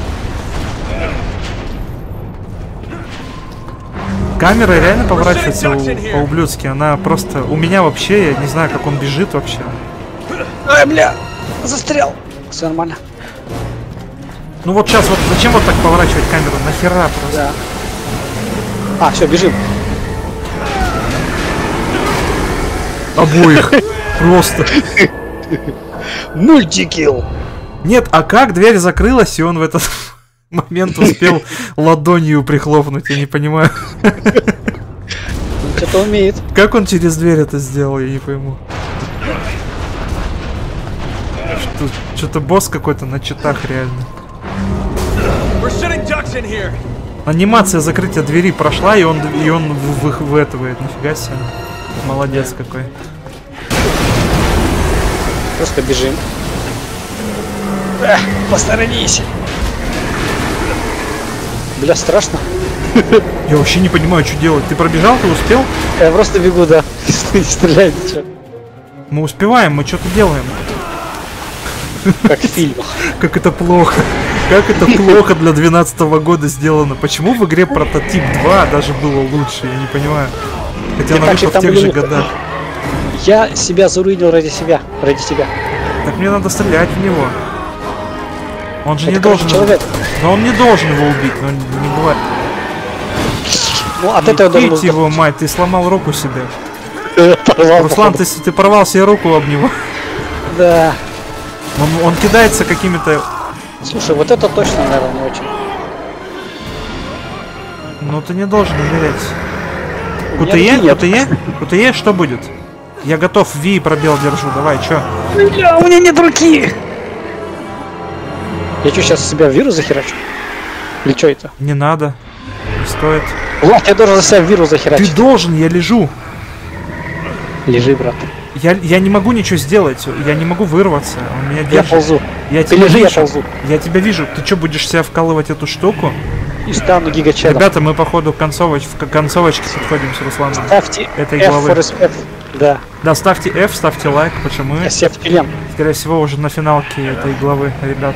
Камера реально поворачивается у- по-ублюдски. Она просто... У меня вообще, я не знаю, как он бежит вообще. Ай, бля, застрял. Все нормально. Ну вот сейчас, вот зачем вот так поворачивать камеру? Нахера просто? Да. А, все, бежим. Обоих. Просто. Мультикилл. Нет, а как дверь закрылась, и он в этот момент успел ладонью прихлопнуть? Я не понимаю. Он что-то умеет. Как он через дверь это сделал, я не пойму. Что-то босс какой-то на читах реально. Анимация закрытия двери прошла, и он, и он в, в, вэтывает. Нифига себе. Молодец какой. Просто бежим. Эх, посторонись. Бля, страшно. Я вообще не понимаю, что делать. Ты пробежал, ты успел? Я просто бегу, да. Не стреляй, ничего. Мы успеваем, мы что-то делаем. Как в фильмах. Как это плохо. Как это плохо для двенадцатого года сделано. Почему в игре Прототип два даже было лучше? Я не понимаю. Хотя она вышла в тех же годах. Я себя заруинил ради себя. Ради себя. Так мне надо стрелять в него. Он же Это не должен... человек. Но он не должен его убить, но не бывает. Ну, от этого должен Убить его, мать, ты сломал руку себе. Порвал, Руслан, ты, ты порвал себе руку об него. Да. Он, он кидается какими-то... Слушай, вот это точно, наверное, не очень. Ну ты не должен умереть. У меня КУТЕ? руки нет. КУТЕ? КУТЕ? Что будет? Я готов, Ви пробел держу, давай, чё? Бля, у меня нет руки! Я что, сейчас себя в вирус захерачу? Или что это? Не надо. Не стоит. Влад, я должен за себя в вирус Ты захерачить. должен, я лежу. Лежи, брат. Я, я не могу ничего сделать, я не могу вырваться. Он меня Я держит. ползу. Я Ты тебя лежи, вижу. я ползу. Я тебя вижу. Ты что, будешь себя вкалывать эту штуку? И стану гигачедом. Ребята, мы походу к концовоч... к концовочке подходим с Русланом. Ставьте этой F главы. for respect. Да. Да, ставьте F, ставьте лайк, почему мы, Я себя впилен. скорее всего, уже на финалке этой главы, ребят.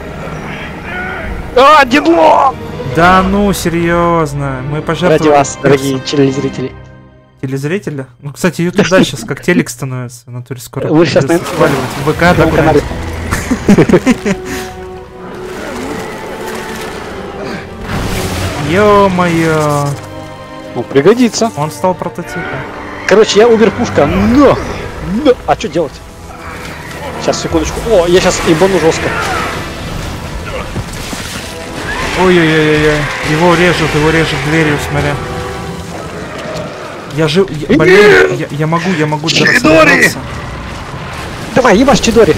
А, дедло! Да ну, серьезно, мы Ради пожертвовали... вас, дорогие телезрители. Телезрители? Ну, кстати, YouTube дальше как телек становится, в натуре скоро. Вы сейчас придётся на- сваливать. В ВК, да, На канале. куда-нибудь. Ё-моё. Ну, пригодится. Он стал прототипом. Короче, я убер-пушка. Но! Но! А что делать? Сейчас, секундочку. О, я сейчас ебану жестко. Ой-ой-ой-ой. Его режут, его режут дверью, смотря. Я жив... я- Блин, я, я могу, я могу разобраться. Давай, ебашь Чидори.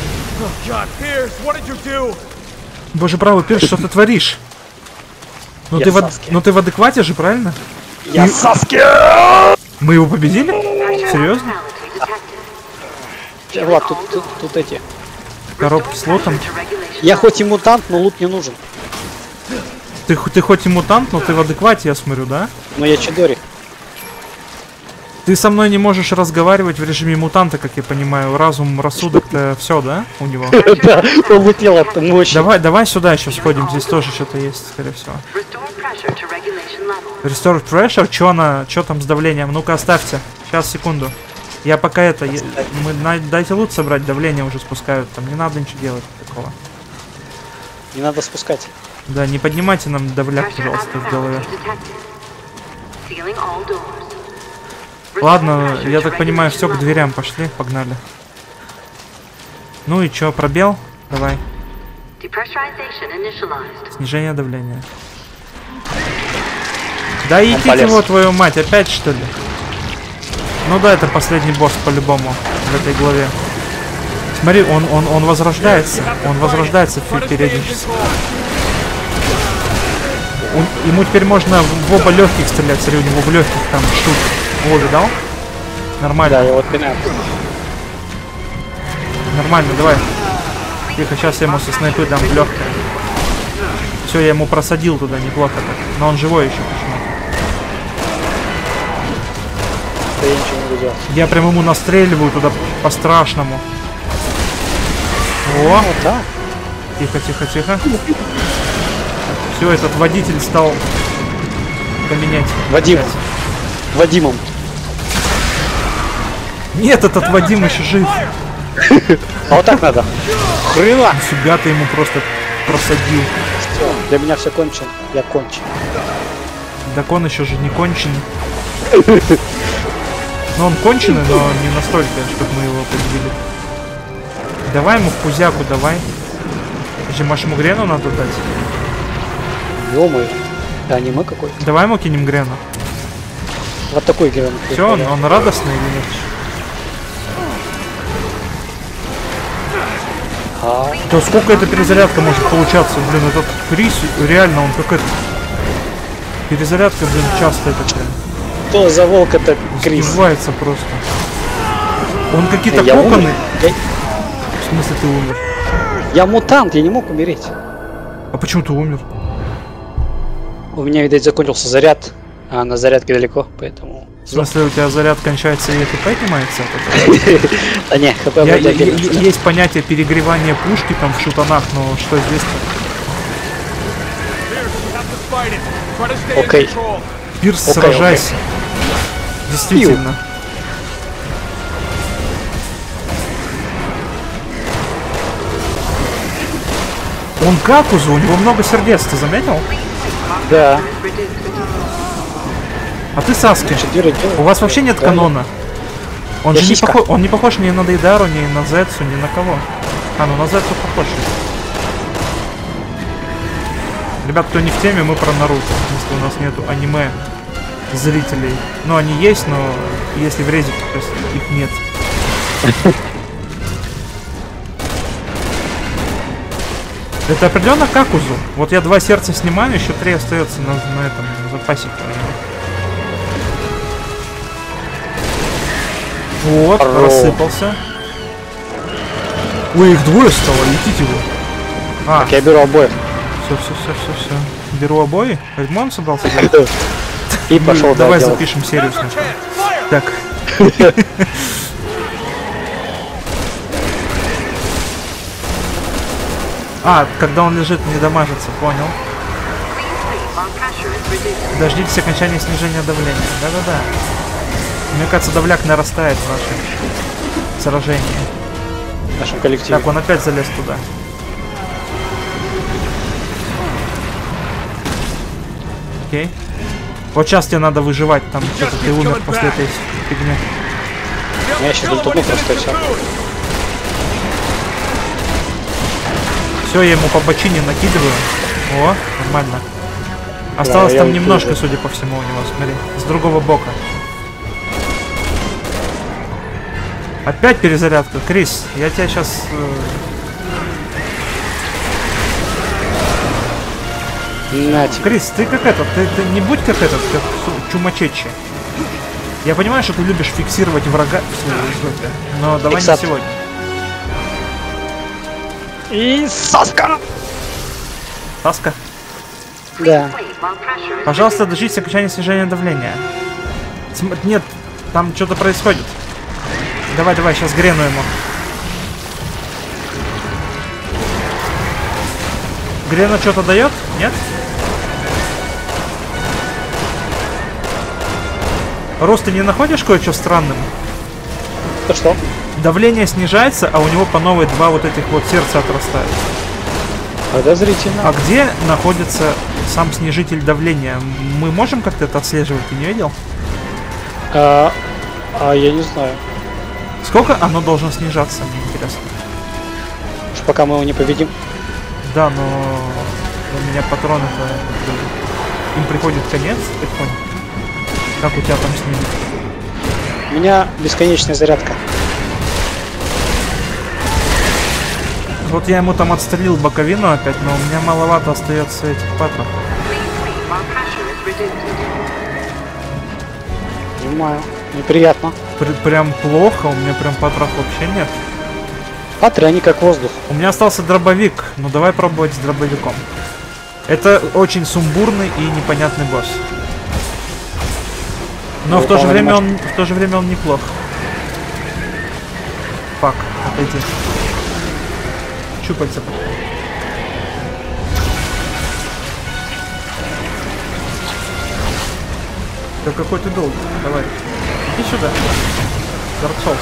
Боже правый, Пирс, что ты творишь? Ну Я ты, в... ад- Саски. ну ты в адеквате же, правильно? Я И- Саски! Мы его победили? Серьезно? Влад, тут, тут, тут эти. Коробки с лутом. Я хоть и мутант, но лут не нужен. Ты, х- ты хоть и мутант, но ты в адеквате, я смотрю, да? Но я Чидори. Ты со мной не можешь разговаривать в режиме мутанта, как я понимаю. Разум, рассудок-то все, да, у него? Да, улетел от мощи. Давай, давай сюда еще сходим, здесь тоже что-то есть, скорее всего. Restore pressure, что она, что там с давлением? Ну-ка, оставьте. Сейчас, секунду. Я пока это, я- мы на- дайте лут собрать, давление уже спускают, там не надо ничего делать такого. Не надо спускать. Да, не поднимайте нам давляк, пожалуйста, в голове. Ладно, я так понимаю, все к дверям пошли, погнали. Ну и чё, пробел? Давай. Снижение давления. Да идите полез. его, твою мать, опять что ли? Ну да, это последний босс по-любому в этой главе. Смотри, он, он, он возрождается. Он возрождается в передней части. Он- Ему теперь можно в, в оба легких стрелять. Смотри, у него в легких там шут. О, видал? Нормально. Да, я вот пинаю. Нормально, давай. Тихо, сейчас я ему со снайпы дам в легкое. Все, я ему просадил туда неплохо так. Но он живой еще почему-то. что я ничего не буду делать. Я прям ему настреливаю туда по-страшному. О! Вот так. Тихо, тихо, тихо. Все, этот водитель стал поменять. Вадим. Вадимом. Нет, этот Вадим еще жив. А вот так надо. Хрена! Фига ты ему просто просадил. Все, для меня все кончено. Я кончен. Так он еще же не кончен. Ну он конченый, но не настолько, чтобы мы его победили. Давай ему в пузяку, давай. Подожди, может ему Грену надо дать? Ё-моё. Это аниме какое-то. Давай ему кинем Грену. Вот такой герой. Все, он, он радостный или нет? А, То сколько эта перезарядка может получаться? Блин, этот Крис, реально, он как это... Перезарядка, блин, часто это прям... что за волк это Крис? Сбивается просто. Он какие-то Я коконы... умер. Я, В смысле ты умер? я мутант, я не мог умереть. А почему ты умер? У меня, видать, закончился заряд, а на зарядке далеко, поэтому... В смысле, у тебя заряд кончается и ХП поднимается? А не, хп Я- я- вытягивается. Есть понятие перегревания пушки там в шутанах, но что здесь? Окей. Пирс, Окей, сражайся. Действительно. Он Какузу, у него много сердец, ты заметил? Да. А ты Саски. Четыре дела. У вас вообще нет Да. канона. Он Я же не, сиська. похож, он не похож ни на Дейдару, ни на Зетсу, ни на кого. А, ну на Зетсу похож. Ребят, кто не в теме, мы про Наруто. Если у нас нету аниме зрителей. Ну, они есть, но если в резике, то есть их нет. Это определенно Какузу. Вот я два сердца снимаю, еще три остается на, на этом на запасе. Вот, Здорово. рассыпался. Ой, их двое стало, летите вы. А, Так, я беру обоих. все, все, все, все, все. Беру обои. Возьму, он собрался делать? И пошел, Ну, да, давай делать. запишем серию сначала. Так. А, когда он лежит, не дамажится, понял. Дождитесь окончания снижения давления. Да-да-да. Мне кажется, давляк нарастает в нашем сражении. В нашем коллективе. Так, он опять залез туда. Окей. Вот сейчас тебе надо выживать, там что-то ты умер после этой фигни. Я сейчас лутану просто и все. Все, я ему по бочине накидываю. О, нормально. Осталось я там вот немножко, тоже. судя по всему, у него, смотри. С другого бока. Опять перезарядка. Крис, я тебя сейчас... На тебе. Крис, ты как этот, ты, ты не будь как этот, как Су- Чумачечи. Я понимаю, что ты любишь фиксировать врага в своей жопе, но давай Фиксат. не сегодня. И Саска! Таска. Да. Пожалуйста, дождитесь окончания снижения давления. См- Нет, там что-то происходит. Давай, давай, сейчас грену ему. Грена что-то дает? Нет? Рост, ты не находишь кое-что странным? То что? Давление снижается, а у него по новой два вот этих вот сердца отрастают. Подозрительно. А где находится сам снижитель давления? Мы можем как-то это отслеживать? Ты не видел? А, а я не знаю. Сколько оно должно снижаться, мне интересно. Уж пока мы его не победим. Да, но у меня патроны-то... Им приходит конец, потихоньку. Как у тебя там с ними? У меня бесконечная зарядка. Вот я ему там отстрелил боковину опять, но у меня маловато остается этих патронов. Понимаю. Неприятно. Пр- прям плохо, у меня прям патронов вообще нет. Патры, они как воздух. У меня остался дробовик, ну давай пробовать с дробовиком. Это очень сумбурный и непонятный босс. Но в то же время он, в то же время он неплох. Фак, отойди. Щупальца. Да какой ты долгий. Давай. Иди сюда. Dark Souls.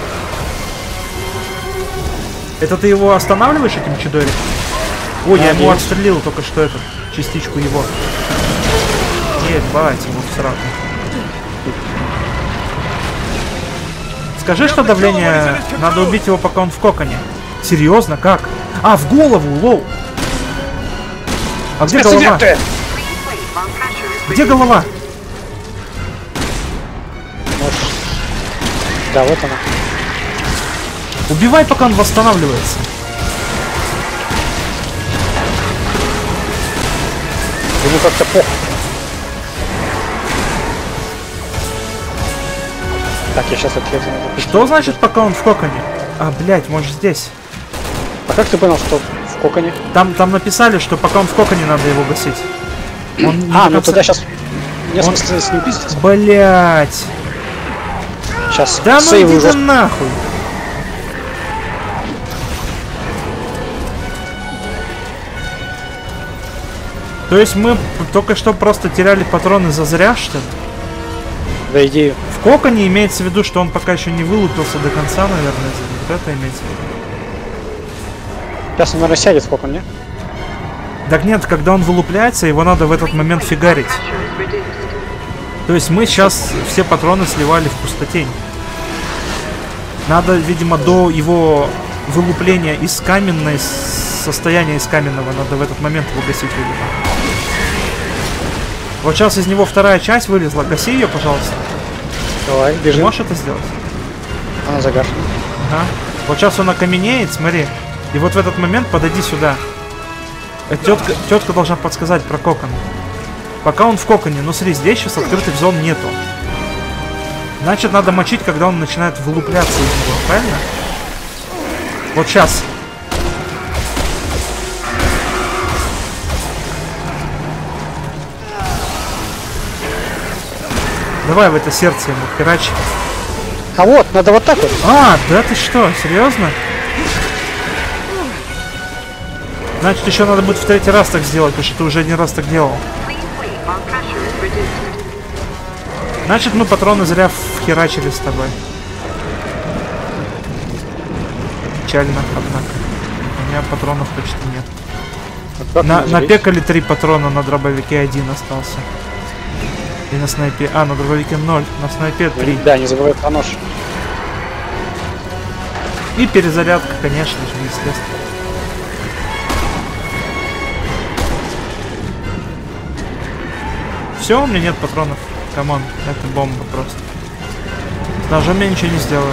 Это ты его останавливаешь, этим чудовищем? Ой, а, я ему есть. Отстрелил только что эту частичку его. Ебать, ему в сраку. Скажи, что давление... Надо убить его, пока он в коконе. Серьезно? Как? А, в голову, лоу! А где голова? Где голова? Может. Да, вот она. Убивай, пока он восстанавливается. Ему как-то похуй. Так, я сейчас ответил. Что значит, пока он в коконе? А, блять, может здесь? А как ты понял, что в коконе? Там, там написали, что пока он в коконе, надо его гасить. Он а, ну конца... тогда сейчас... Не он... с ним пиздец. Блять. Сейчас да ну иди уже... нахуй. То есть мы только что просто теряли патроны зазря, что ли? Да, идею. В коконе имеется в виду, что он пока еще не вылупился до конца, наверное. Вот это имеется в виду. Сейчас он, наверное, сядет в кокон, не? Так нет, когда он вылупляется, его надо в этот момент фигарить. То есть мы сейчас все патроны сливали в пустотень. Надо, видимо, до его вылупления из каменной, состояния из каменного, надо в этот момент его гасить, видимо. Вот сейчас из него вторая часть вылезла. Гаси ее, пожалуйста. Давай, бежим. Ты можешь это сделать? Она загашена. Ага. Вот сейчас он окаменеет, смотри. И вот в этот момент подойди сюда. Тетка, тетка должна подсказать про кокон. Пока он в коконе, ну смотри, здесь сейчас открытых зон нету. Значит, надо мочить, когда он начинает вылупляться из него, правильно? Вот сейчас. Давай в это сердце ему херач. А вот, надо вот так вот. А, да ты что, серьезно? Значит, еще надо будет в третий раз так сделать, потому что ты уже один раз так делал. Значит, мы патроны зря вхерачили с тобой. Печально, однако. У меня патронов почти нет. А на, напекали три патрона, на дробовике один остался. И на снайпе... А, на дробовике ноль, на снайпе три. Да, не забывай про нож. И перезарядка, конечно же, естественно. Все, у меня нет патронов. Камон, это бомба просто. С ножом я ничего не сделаю.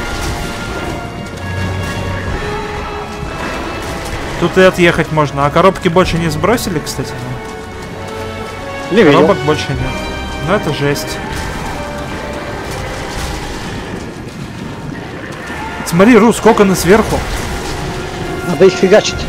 Тут и отъехать можно. А коробки больше не сбросили, кстати? Не видел. Коробок больше нет. Ну это жесть. Смотри, Ру, сколько на сверху. Надо их фигачить.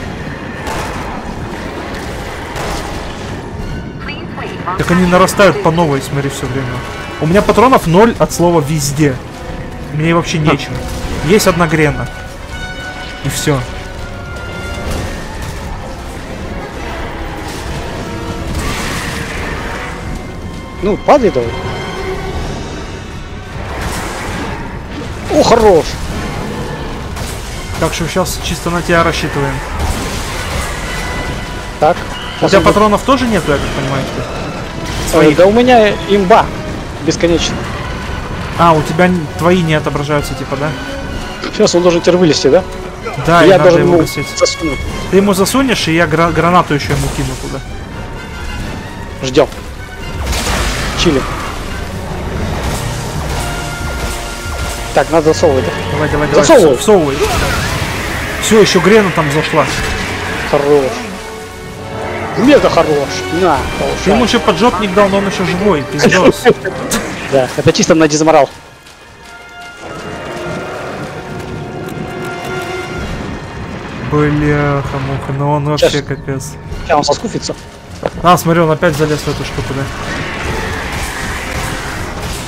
Так они нарастают по новой, смотри, все время. У меня патронов ноль от слова везде. Мне вообще нечем. Есть одна грена. И все. Ну, падай давай. О, хорош. Так что сейчас чисто на тебя рассчитываем. Так. У тебя патронов тоже нету, я как понимаю, Ой, да у меня имба. Бесконечно. А, у тебя твои не отображаются, типа, да? Сейчас он должен теперь вылезти, да? Да, я и надо должен его ему гасить. засунуть. Ты ему засунешь, и я гра гранату еще ему кину туда. Ждем. Чили. Так, надо засовывать, да? Давай, давай, давай. Засовывай. Всовывай. Все, еще грена там зашла. Хорош. Мега хорош. На, ты ему еще поджопник дал, но он еще живой. Пиздос. Да, это чисто на дизморал. Бляха-муха, ну он вообще капец. Сейчас он соскуфится. А, смотри, он опять залез в эту штуку, да?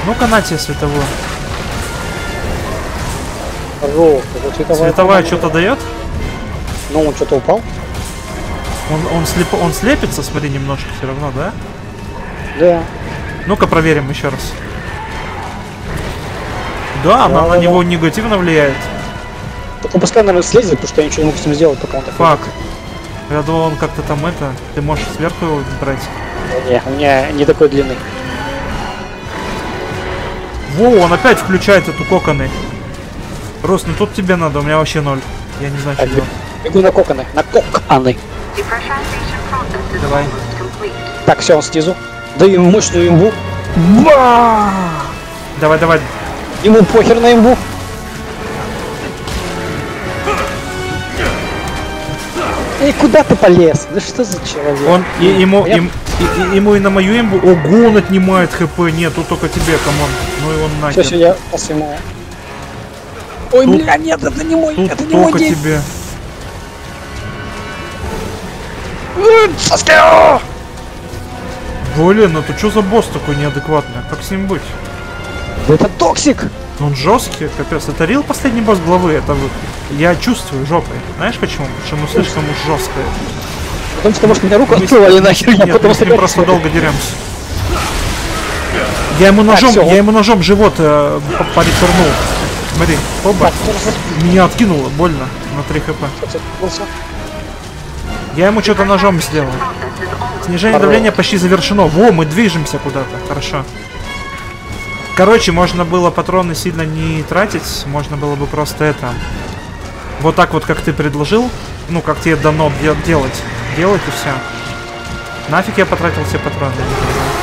Ну-ка на тебе световую. Хорош, это цветовая, Световая что-то дает? Ну, он что-то упал? Он, он, слеп, он слепится, смотри, немножко все равно, да? Да. Ну-ка проверим еще раз. Да, она на него негативно влияет. Так он пускай, наверное, слезет, потому что я ничего не могу с ним сделать, пока он так. Фак. Я думал, он как-то там это... Ты можешь сверху его брать. Не, у меня не такой длинный. Во, он опять включает эту коконы. Рус, ну тут тебе надо, у меня вообще ноль. Я не знаю, что делать. Бегу на коконы, на коконы. Давай. Так, все, он снизу. Даю ему мощную имбу. Ба! Давай, давай. Ему похер на имбу. Эй, куда ты полез? Да что за человек? Он и, ему, Я... им, и, и, ему и на мою имбу. Ого, он отнимает хп. Нет, тут только тебе, камон. Ну и он нахер. Все, я поснимаю. Ой, тут, бля, нет, это не мой, тут это не только мой день. тебе. Блин, это что за босс такой неадекватный? Как с ним быть? Это токсик! Он жесткий, капец. Это рил последний босс главы. Это я чувствую жопой. Знаешь почему? Почему слишком уж жесткое. Потому что, может, меня руку открывали нахер, я Нет, потом мы с ним просто долго деремся. Я ему ножом, так, я ему ножом живот э, порекурнул. Смотри, оба. Меня откинуло, больно, на три хп. Я ему что-то ножом сделал. Снижение Хорошо. давления почти завершено. Во, мы движемся куда-то, хорошо. Короче, можно было патроны сильно не тратить, можно было бы просто это... Вот так вот, как ты предложил, ну, как тебе дано де делать, делать и все. Нафиг я потратил все патроны, я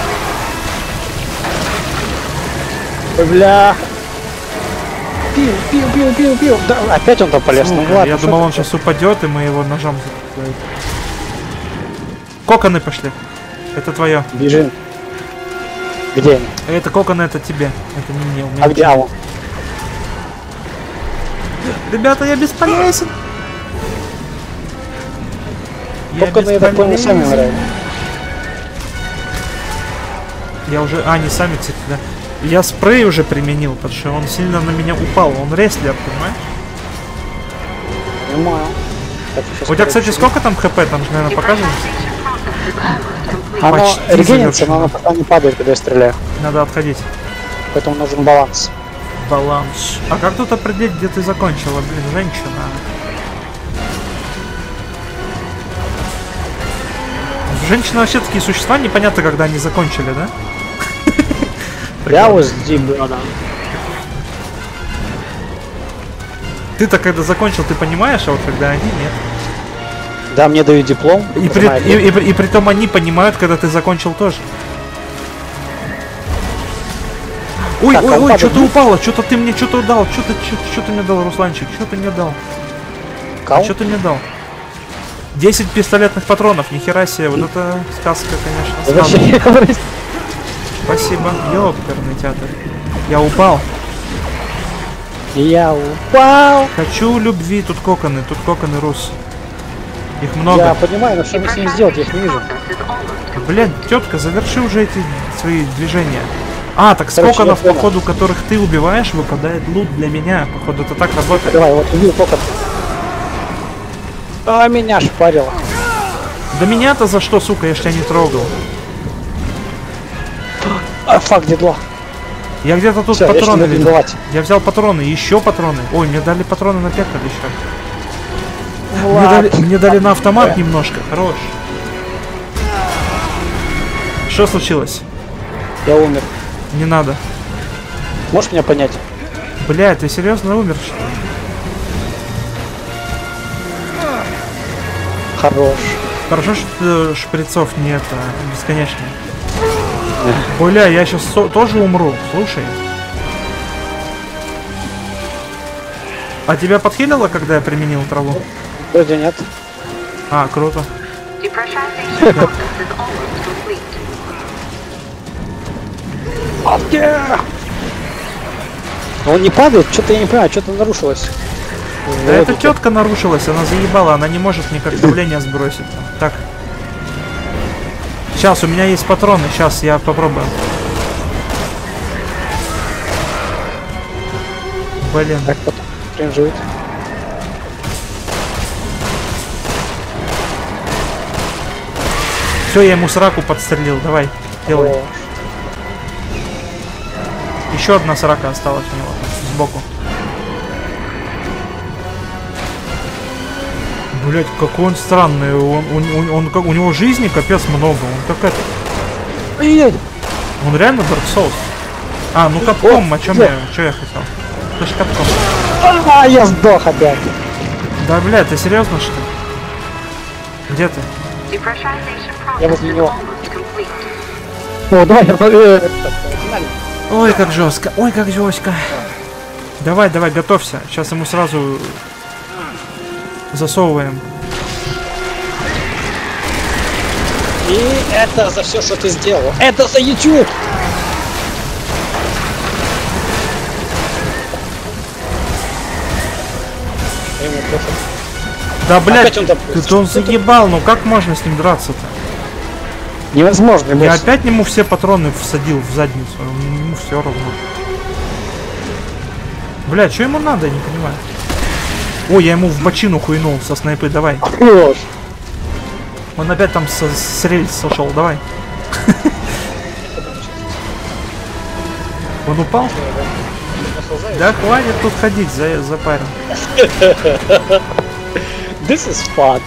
не понимаю. Бля. Пил, пил, пил, пил, пил. Да, опять он там полез. Слушай, ну ладно. я думал, он сейчас упадет, и мы его ножом закроем. Коконы пошли. Это твое. Бежим. Где они? Это коконы, это тебе. Это не мне. У меня А где он? Ребята, я бесполезен. Коконы, я так понял, сами умирают. Я уже... А, не сами, кстати, да. Я спрей уже применил, потому что он сильно на меня упал. Он рестлер, понимаешь? Понимаю. У тебя, кстати, сколько там хп? Там же, наверное, показывается. Оно Почти регенится, завершено. но оно пока не падает, когда я стреляю. Надо отходить. Поэтому нужен баланс. Баланс. А как тут определить, где ты закончила? Блин, женщина. Женщины вообще такие существа, непонятно, когда они закончили, да? Я was deep, brother. Ты-то когда закончил, ты понимаешь, а вот когда они нет. Да, мне дают диплом. И при, и, и, и, и при том они понимают, когда ты закончил тоже. Ой, Так, ой, ой, падает. что-то упало, что-то ты мне что-то дал, что-то что ты мне дал, Русланчик, что ты мне дал? Кал? Что ты мне дал? десять пистолетных патронов, нихера себе, вот это сказка, конечно. Вообще, сказка. Спасибо, ёперный театр. Я упал. я упал. Хочу любви, тут коконы, тут коконы, Рус. Их много. Я понимаю, но что мне с ними сделать, я их не вижу. Блин, тетка, заверши уже эти свои движения. А, так с Короче, коконов, я понял. походу, которых ты убиваешь, выпадает лут для меня. Походу, это так работает. Давай, вот убил кокон. А, меня шпарило. Да меня-то за что, сука, я ж тебя не трогал. А, фак, дедло. Я где-то тут Всё, я патроны начну видел. бинговать. Я взял патроны, еще патроны. Ой, мне дали патроны на пекарь еще. Мне Влад. дали, мне дали на автомат немножко. Хорош. Что случилось? Я умер. Не надо. Можешь меня понять? Бля, ты серьезно умер, что ли? Хорош. Хорошо, что шприцов нет, а бесконечно. Бля, я сейчас тоже умру, слушай. А тебя подхилило, когда я применил траву? Вроде нет. А, круто. Он не падает? Что-то я не понимаю, что-то нарушилось. Да эта тетка нарушилась, она заебала, она не может никак давление сбросить. Так. Сейчас, у меня есть патроны, сейчас я попробую. Блин. Так потом кринжует. Все, я ему сраку подстрелил. Давай, делай. О, Еще одна срака осталась у него сбоку. Блять, какой он странный. Он, он, он, он как, у него жизни капец много. Он как это. ай-яй. Он реально Dark Souls. А, ну Капком, о чем я, что я хотел? Это ж Капком. А, я сдох опять. Да, бля, ты серьезно что ли? Где ты? Я возле него. О, давай, я э, Ой, как жестко, ой, как жестко. Давай, давай, готовься. Сейчас ему сразу засовываем. И это за все, что ты сделал. Это за YouTube. Ему пофиг. Да, блядь, Опять он там- ты он заебал, ну как можно с ним драться-то? Невозможно. Я босс. опять ему все патроны всадил в задницу, ему все равно. Бля, что ему надо, я не понимаю. Ой, я ему в бочину хуйнул со снайпы, давай. Хорош. Он опять там со, с рельс сошел, давай. Он упал? Да хватит тут ходить, за, за парень. This is fun.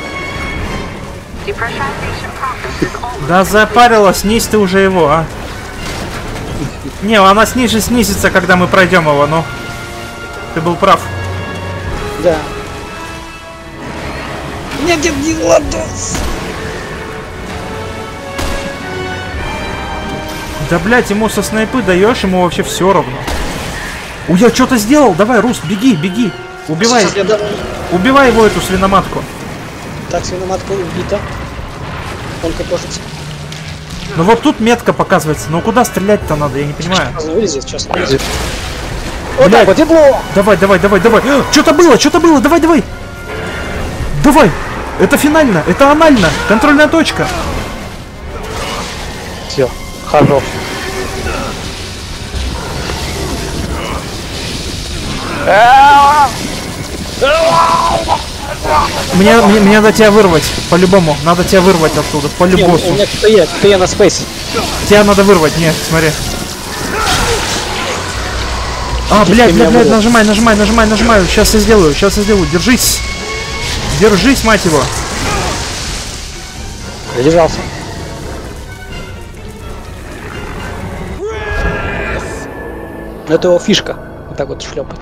Да запарила, снизь ты уже его, а. Не, она ниже снизится, когда мы пройдем его, но... Ты был прав. Да. Нет, нет, не ладос. Да, блять, ему со снайпы даешь, ему вообще все равно. У, я что-то сделал, давай, Рус, беги, беги. Убивай, Сейчас я дам- убивай его, эту свиноматку. Так, свиноматка убита. Он копошится. Ну вот тут метка показывается, но куда стрелять-то надо, я не понимаю. Сейчас вылезет, сейчас вылезет. Вот Блядь. так вот, ебло! Давай, давай, давай, давай. Что-то было, что-то было, давай, давай. Давай. Это финально, это анально. Контрольная точка. Все, хорош. Мне, мне, мне надо тебя вырвать, по-любому. Надо тебя вырвать оттуда, Не, по-любому. у меня кто я, кто я на спейсе. Тебя надо вырвать, нет, смотри. А, блядь, блядь, блядь, нажимай, нажимай, нажимай, нажимай. Сейчас я сделаю, сейчас я сделаю. Держись. Держись, мать его. Задержался. Ну, это его фишка. Вот так вот шлепать.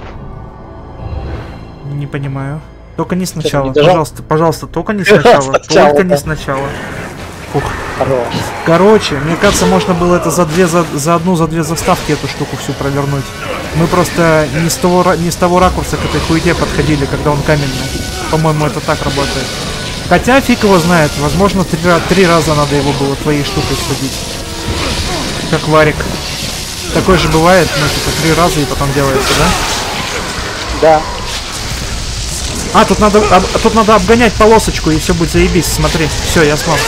Не понимаю. Только не сначала, не дожал? пожалуйста, пожалуйста, только не сначала. Сначала, Только не да. сначала. Фух. Хорош. Короче, мне кажется, можно было это за две, за, за одну, за две заставки эту штуку всю провернуть. Мы просто не с того, ра- не с того ракурса к этой хуйте подходили, когда он каменный. По-моему, это так работает. Хотя фиг его знает, возможно, три, ра- три раза надо его было твоей штукой садить. Как варик. Такое же бывает, ну, типа, три раза и потом делается, да? Да. А, тут надо, об- тут надо обгонять полосочку, и все будет заебись, смотри. Все, я смог.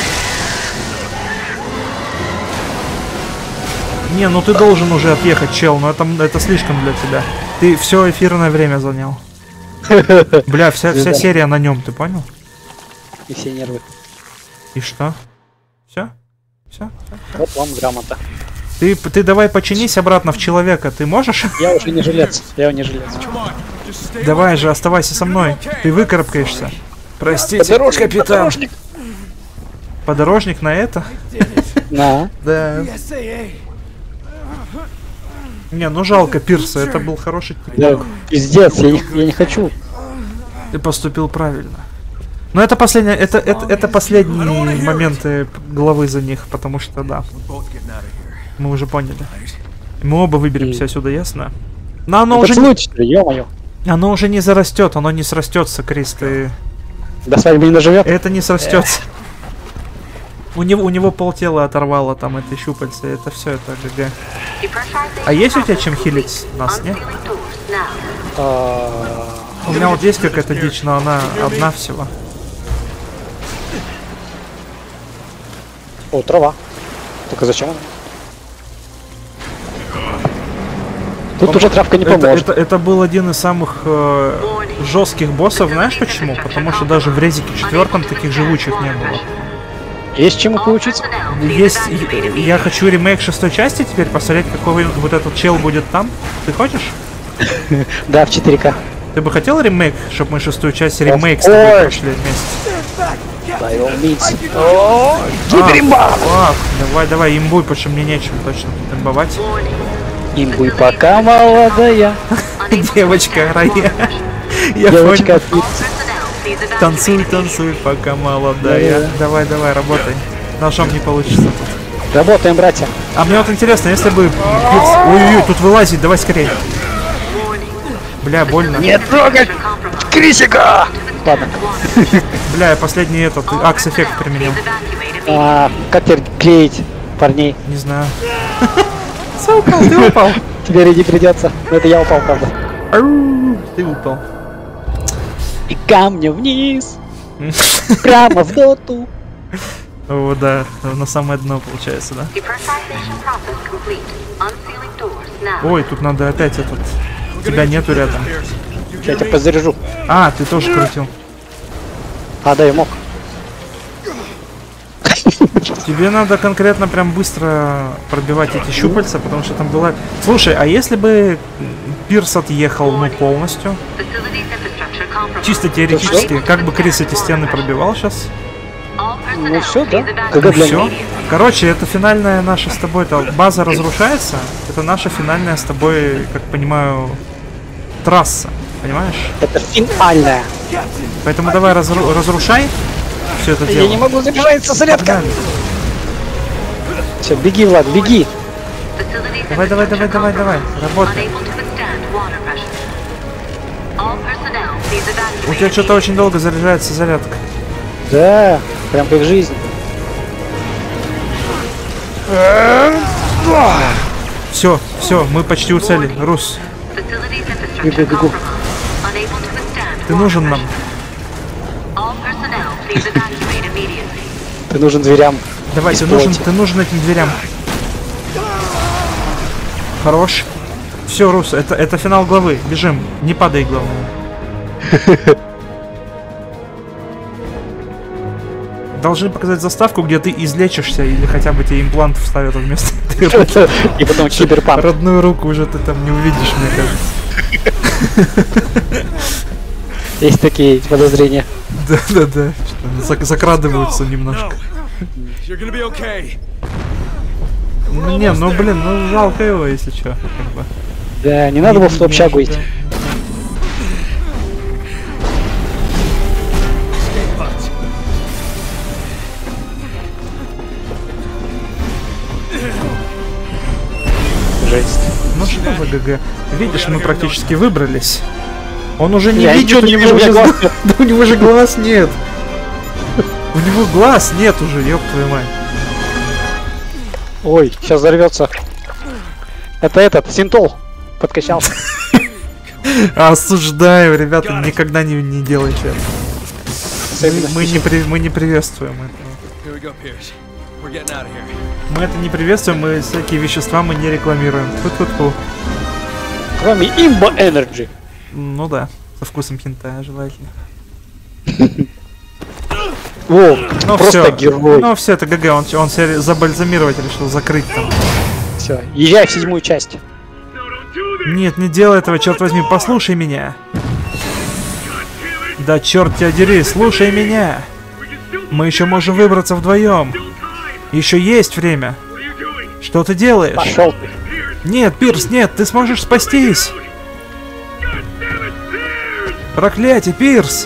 Не, ну ты должен уже отъехать, чел, но это, это слишком для тебя. Ты все эфирное время занял. Бля, вся, вся серия на нем, ты понял? И все нервы. И что? Все? Все? Вот вам грамота. Ты, ты давай починись обратно в человека, ты можешь? Я уже не жилец. Я не жилец. Давай же, оставайся со мной. Ты выкарабкаешься. Простите, Подорожник, капитан. подорожник. Подорожник на это? На. Да. Не, ну жалко Пирса, это был хороший тип. Да, пиздец, я не, я не хочу. Ты поступил правильно. Но это последняя, это, это, это последние моменты главы за них, потому что да. Мы уже поняли. Мы оба выберемся отсюда, ясно? Но оно уже, не, Поцелуйте, ё-моё. оно уже не зарастет, оно не срастется, Крис, ты... До свадьбы не доживет. Это не срастется. У него, у него полтела оторвало там этой щупальца, это все, это ГГ. А есть у тебя чем хилить нас, нет? А, У меня вот есть какая-то дичь, но она одна всего. О, трава. Только зачем она? Тут уже травка не это, поможет. это, это был один из самых э, жестких боссов, знаешь почему? Потому что даже в Резике четвертом таких живучих не было. Есть чему поучиться? Есть, я хочу ремейк шестой части теперь, посмотреть, какой вот этот чел будет там. Ты хочешь? Да, в четыре ка. Ты бы хотел ремейк, чтобы мы шестую часть ремейк с тобой прошли вместе? Гиперимба! А, давай, давай, имбуй, потому что мне нечем точно тут имбовать. Имбуй пока молодая. Девочка, Рая. Я Девочка, понял. Танцуй, танцуй, пока молодая. Давай, давай, работай. Ножом не получится тут. Работаем, братья. А мне вот интересно, если бы... Ой-ой-ой, тут вылазить, давай скорее. Бля, больно. Не трогать Крисика! Ладно. Бля, я последний этот, акс-эффект применил. А, как теперь клеить парней? Не знаю. Ты упал, ты упал. Теперь иди придется. Но это я упал, правда. Ты упал. И камня вниз. Прямо в доту. О, да, на самое дно получается, да? Ой, тут надо опять этот... Тебя нету рядом. Я тебя подзаряжу. А, ты тоже крутил. А, да, я мог. Тебе надо конкретно прям быстро пробивать эти щупальца, потому что там была... Слушай, а если бы Пирс отъехал, ну, полностью? Чисто теоретически, как бы Крис эти стены пробивал сейчас? Ну все, да? Ну, все. Короче, это финальная наша с тобой, это база разрушается, это наша финальная с тобой, как понимаю, трасса, понимаешь? Это финальная. Поэтому давай разру разрушай все это дело. Я не могу заряжаться, зарядка. Все, беги, Влад, беги. Давай, давай, давай, давай, давай, работай. У тебя что-то очень долго заряжается зарядка. Да, прям как жизнь. Все, все, мы почти у цели. Рус, Бегу, бегу. ты нужен нам. Ты нужен зверям. Давай, ты нужен, ты нужен этим дверям. Хорош. Все, Рус, это, это финал главы. Бежим. Не падай, главное. Должны показать заставку, где ты излечишься, или хотя бы тебе имплант вставят вместо этой руки. И потом киберпанк. Родную руку уже ты там не увидишь, мне кажется. Есть такие подозрения. Да-да-да. Закрадываются немножко. Ну не, ну блин, ну жалко его, если что. Как бы. Да, не надо было в ту общагу идти. Жесть. Ну что за ГГ? Видишь, мы практически выбрались. Он уже не Я видит, ничего не у вижу, него у меня уже- глаз. Да у него же глаз нет. У него глаз нет уже, ёб твою мать. Ой, сейчас взорвется. Это этот, синтол. Подкачался. Осуждаю, ребята, никогда не, не делайте это. Мы, мы не при- мы не приветствуем этого. Мы это не приветствуем, мы всякие вещества мы не рекламируем. Фу-фу-фу. Кроме имба энерджи. Ну да, со вкусом хентая желательно. О, Ну просто все, герой. ну все, это ГГ, он, он себя забальзамировать решил, закрыть там. Все, езжай в седьмую часть. Нет, не делай этого, черт возьми, послушай меня. Да черт тебя дери, слушай меня. Мы еще можем выбраться вдвоем. Еще есть время. Что ты делаешь? Пошел ты. Нет, Пирс, нет, ты сможешь спастись. Проклятие, Пирс.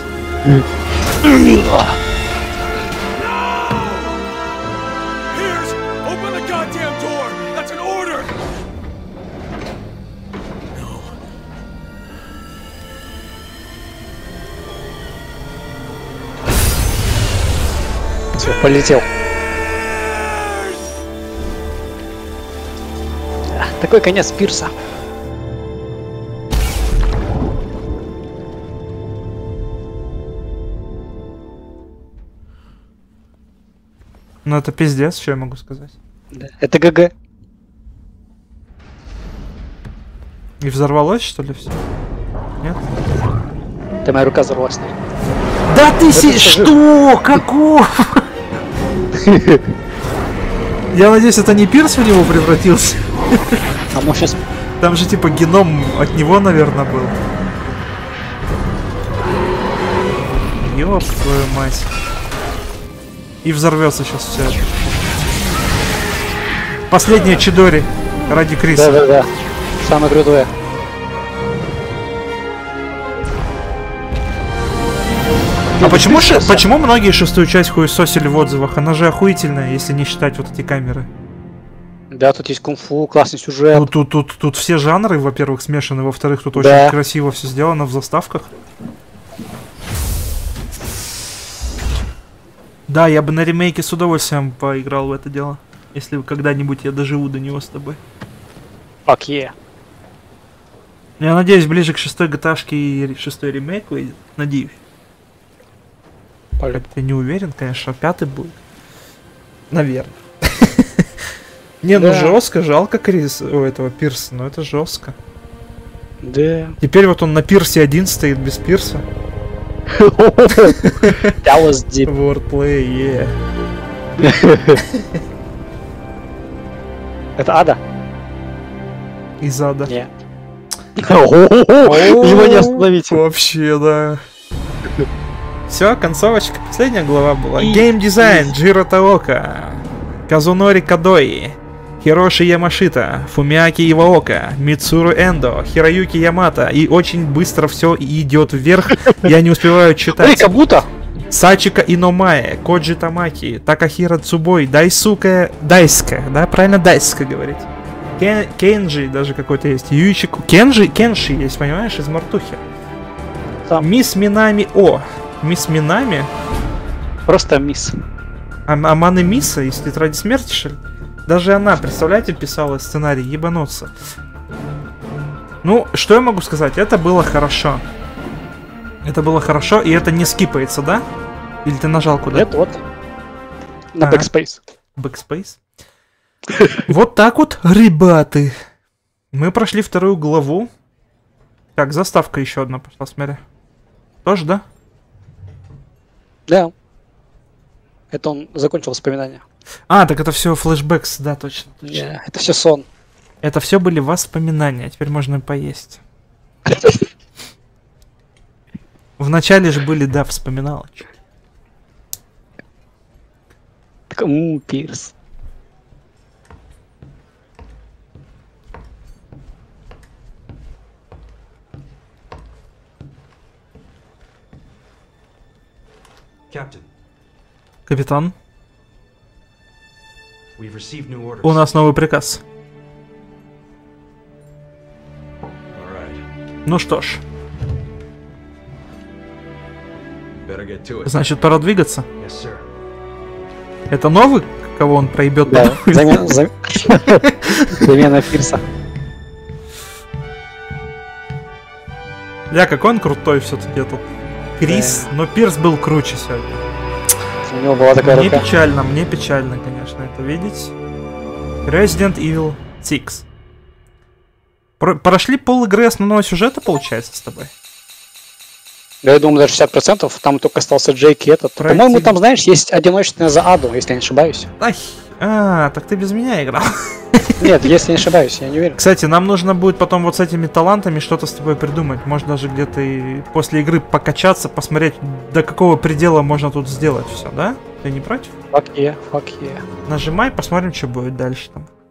Все, полетел. А, такой конец Пирса. Ну это пиздец, что я могу сказать. Да. Это ГГ. И взорвалось, что ли, все? Нет? Ты, моя рука взорвалась. Да ты си... Что? Какого? Я надеюсь, это не Пирс в него превратился? А может сейчас... Там же типа геном от него, наверное, был. Ёб твою мать. И взорвется сейчас все это. Последняя Чидори ради Криса. Да-да-да. Самое крутое. А почему, ш... почему многие шестую часть хуесосили в отзывах? Она же охуительная, если не считать вот эти камеры. Да, тут есть кунг-фу, классный сюжет. Тут, тут, тут, тут все жанры, во-первых, смешаны, во-вторых, тут да. очень красиво все сделано в заставках. Да, я бы на ремейке с удовольствием поиграл в это дело. Если когда-нибудь я доживу до него с тобой. Fuck yeah. Я надеюсь, ближе к шестой джи ти эй-шке и шестой ремейк выйдет. Надеюсь. Пожалуйста. Я не уверен, конечно, пятый будет. Наверное. Не, ну Да. жестко, жалко Крис, у этого Пирса, но это жестко. Да. Теперь вот он на Пирсе один стоит без Пирса. That was deep. Wordplay, yeah. Это Ада? Из ада. Не. Его не остановить. Вообще, да. Все, концовочка. Последняя глава была. И- Геймдизайн Джиро Таока, Казунори Кадои, Хироши Ямашита, Фумиаки Иваока, Мицуру Эндо, Хироюки Ямато. И очень быстро все идет вверх. Я не успеваю Ой, читать. как будто. Сачика Иномае, Коджи Тамаки, Такахира Цубой, Дайсука... Дайска, да? Правильно Дайска говорить. Кен... Кенджи даже какой-то есть. Юичику... Кенджи... Кенши есть, понимаешь, из Мартухи. Там. Мисс Минами О. Мисс Минами? Просто мисс. А Аманы Миса из Тетради Смерти, что ли? Даже она, представляете, писала сценарий, ебануться. Ну, что я могу сказать? Это было хорошо. Это было хорошо, и это не скипается, да? Или ты нажал куда? Нет, вот. На Ага. Backspace. Backspace. Вот так вот, ребята. Мы прошли вторую главу. Так, заставка еще одна пошла, смотри. Тоже, да? Да. Это он закончил воспоминания. А, так это все флешбэкс, да, точно. точно. Не, это все сон. Это все были воспоминания, теперь можно поесть. Вначале же были, да, вспоминалочки. Так, ммм, Пирс. Captain, Капитан, we've received new orders. у нас новый приказ. All right. Ну что ж, Better get to it. значит, пора двигаться. Yes, sir. Это новый, кого он проебет? Да, замена, зам- замена Пирса. Ля, какой он крутой все-таки этот Крис, но Пирс был круче сегодня. У него была такая Мне рука. печально, мне печально, конечно, это видеть. Resident Evil шесть. Про- прошли пол игры основного сюжета, получается, с тобой? Я думаю, даже шестьдесят процентов. Там только остался Джейк и этот. Пройти. По-моему, там, знаешь, есть одиночная за Аду, если я не ошибаюсь. Ай, а, так ты без меня играл. Нет, если не ошибаюсь, я не уверен. Кстати, нам нужно будет потом вот с этими талантами что-то с тобой придумать. Может даже где-то и после игры покачаться, посмотреть, до какого предела можно тут сделать все, да? Ты не против? Fuck yeah, fuck yeah. Нажимай, посмотрим, что будет дальше там.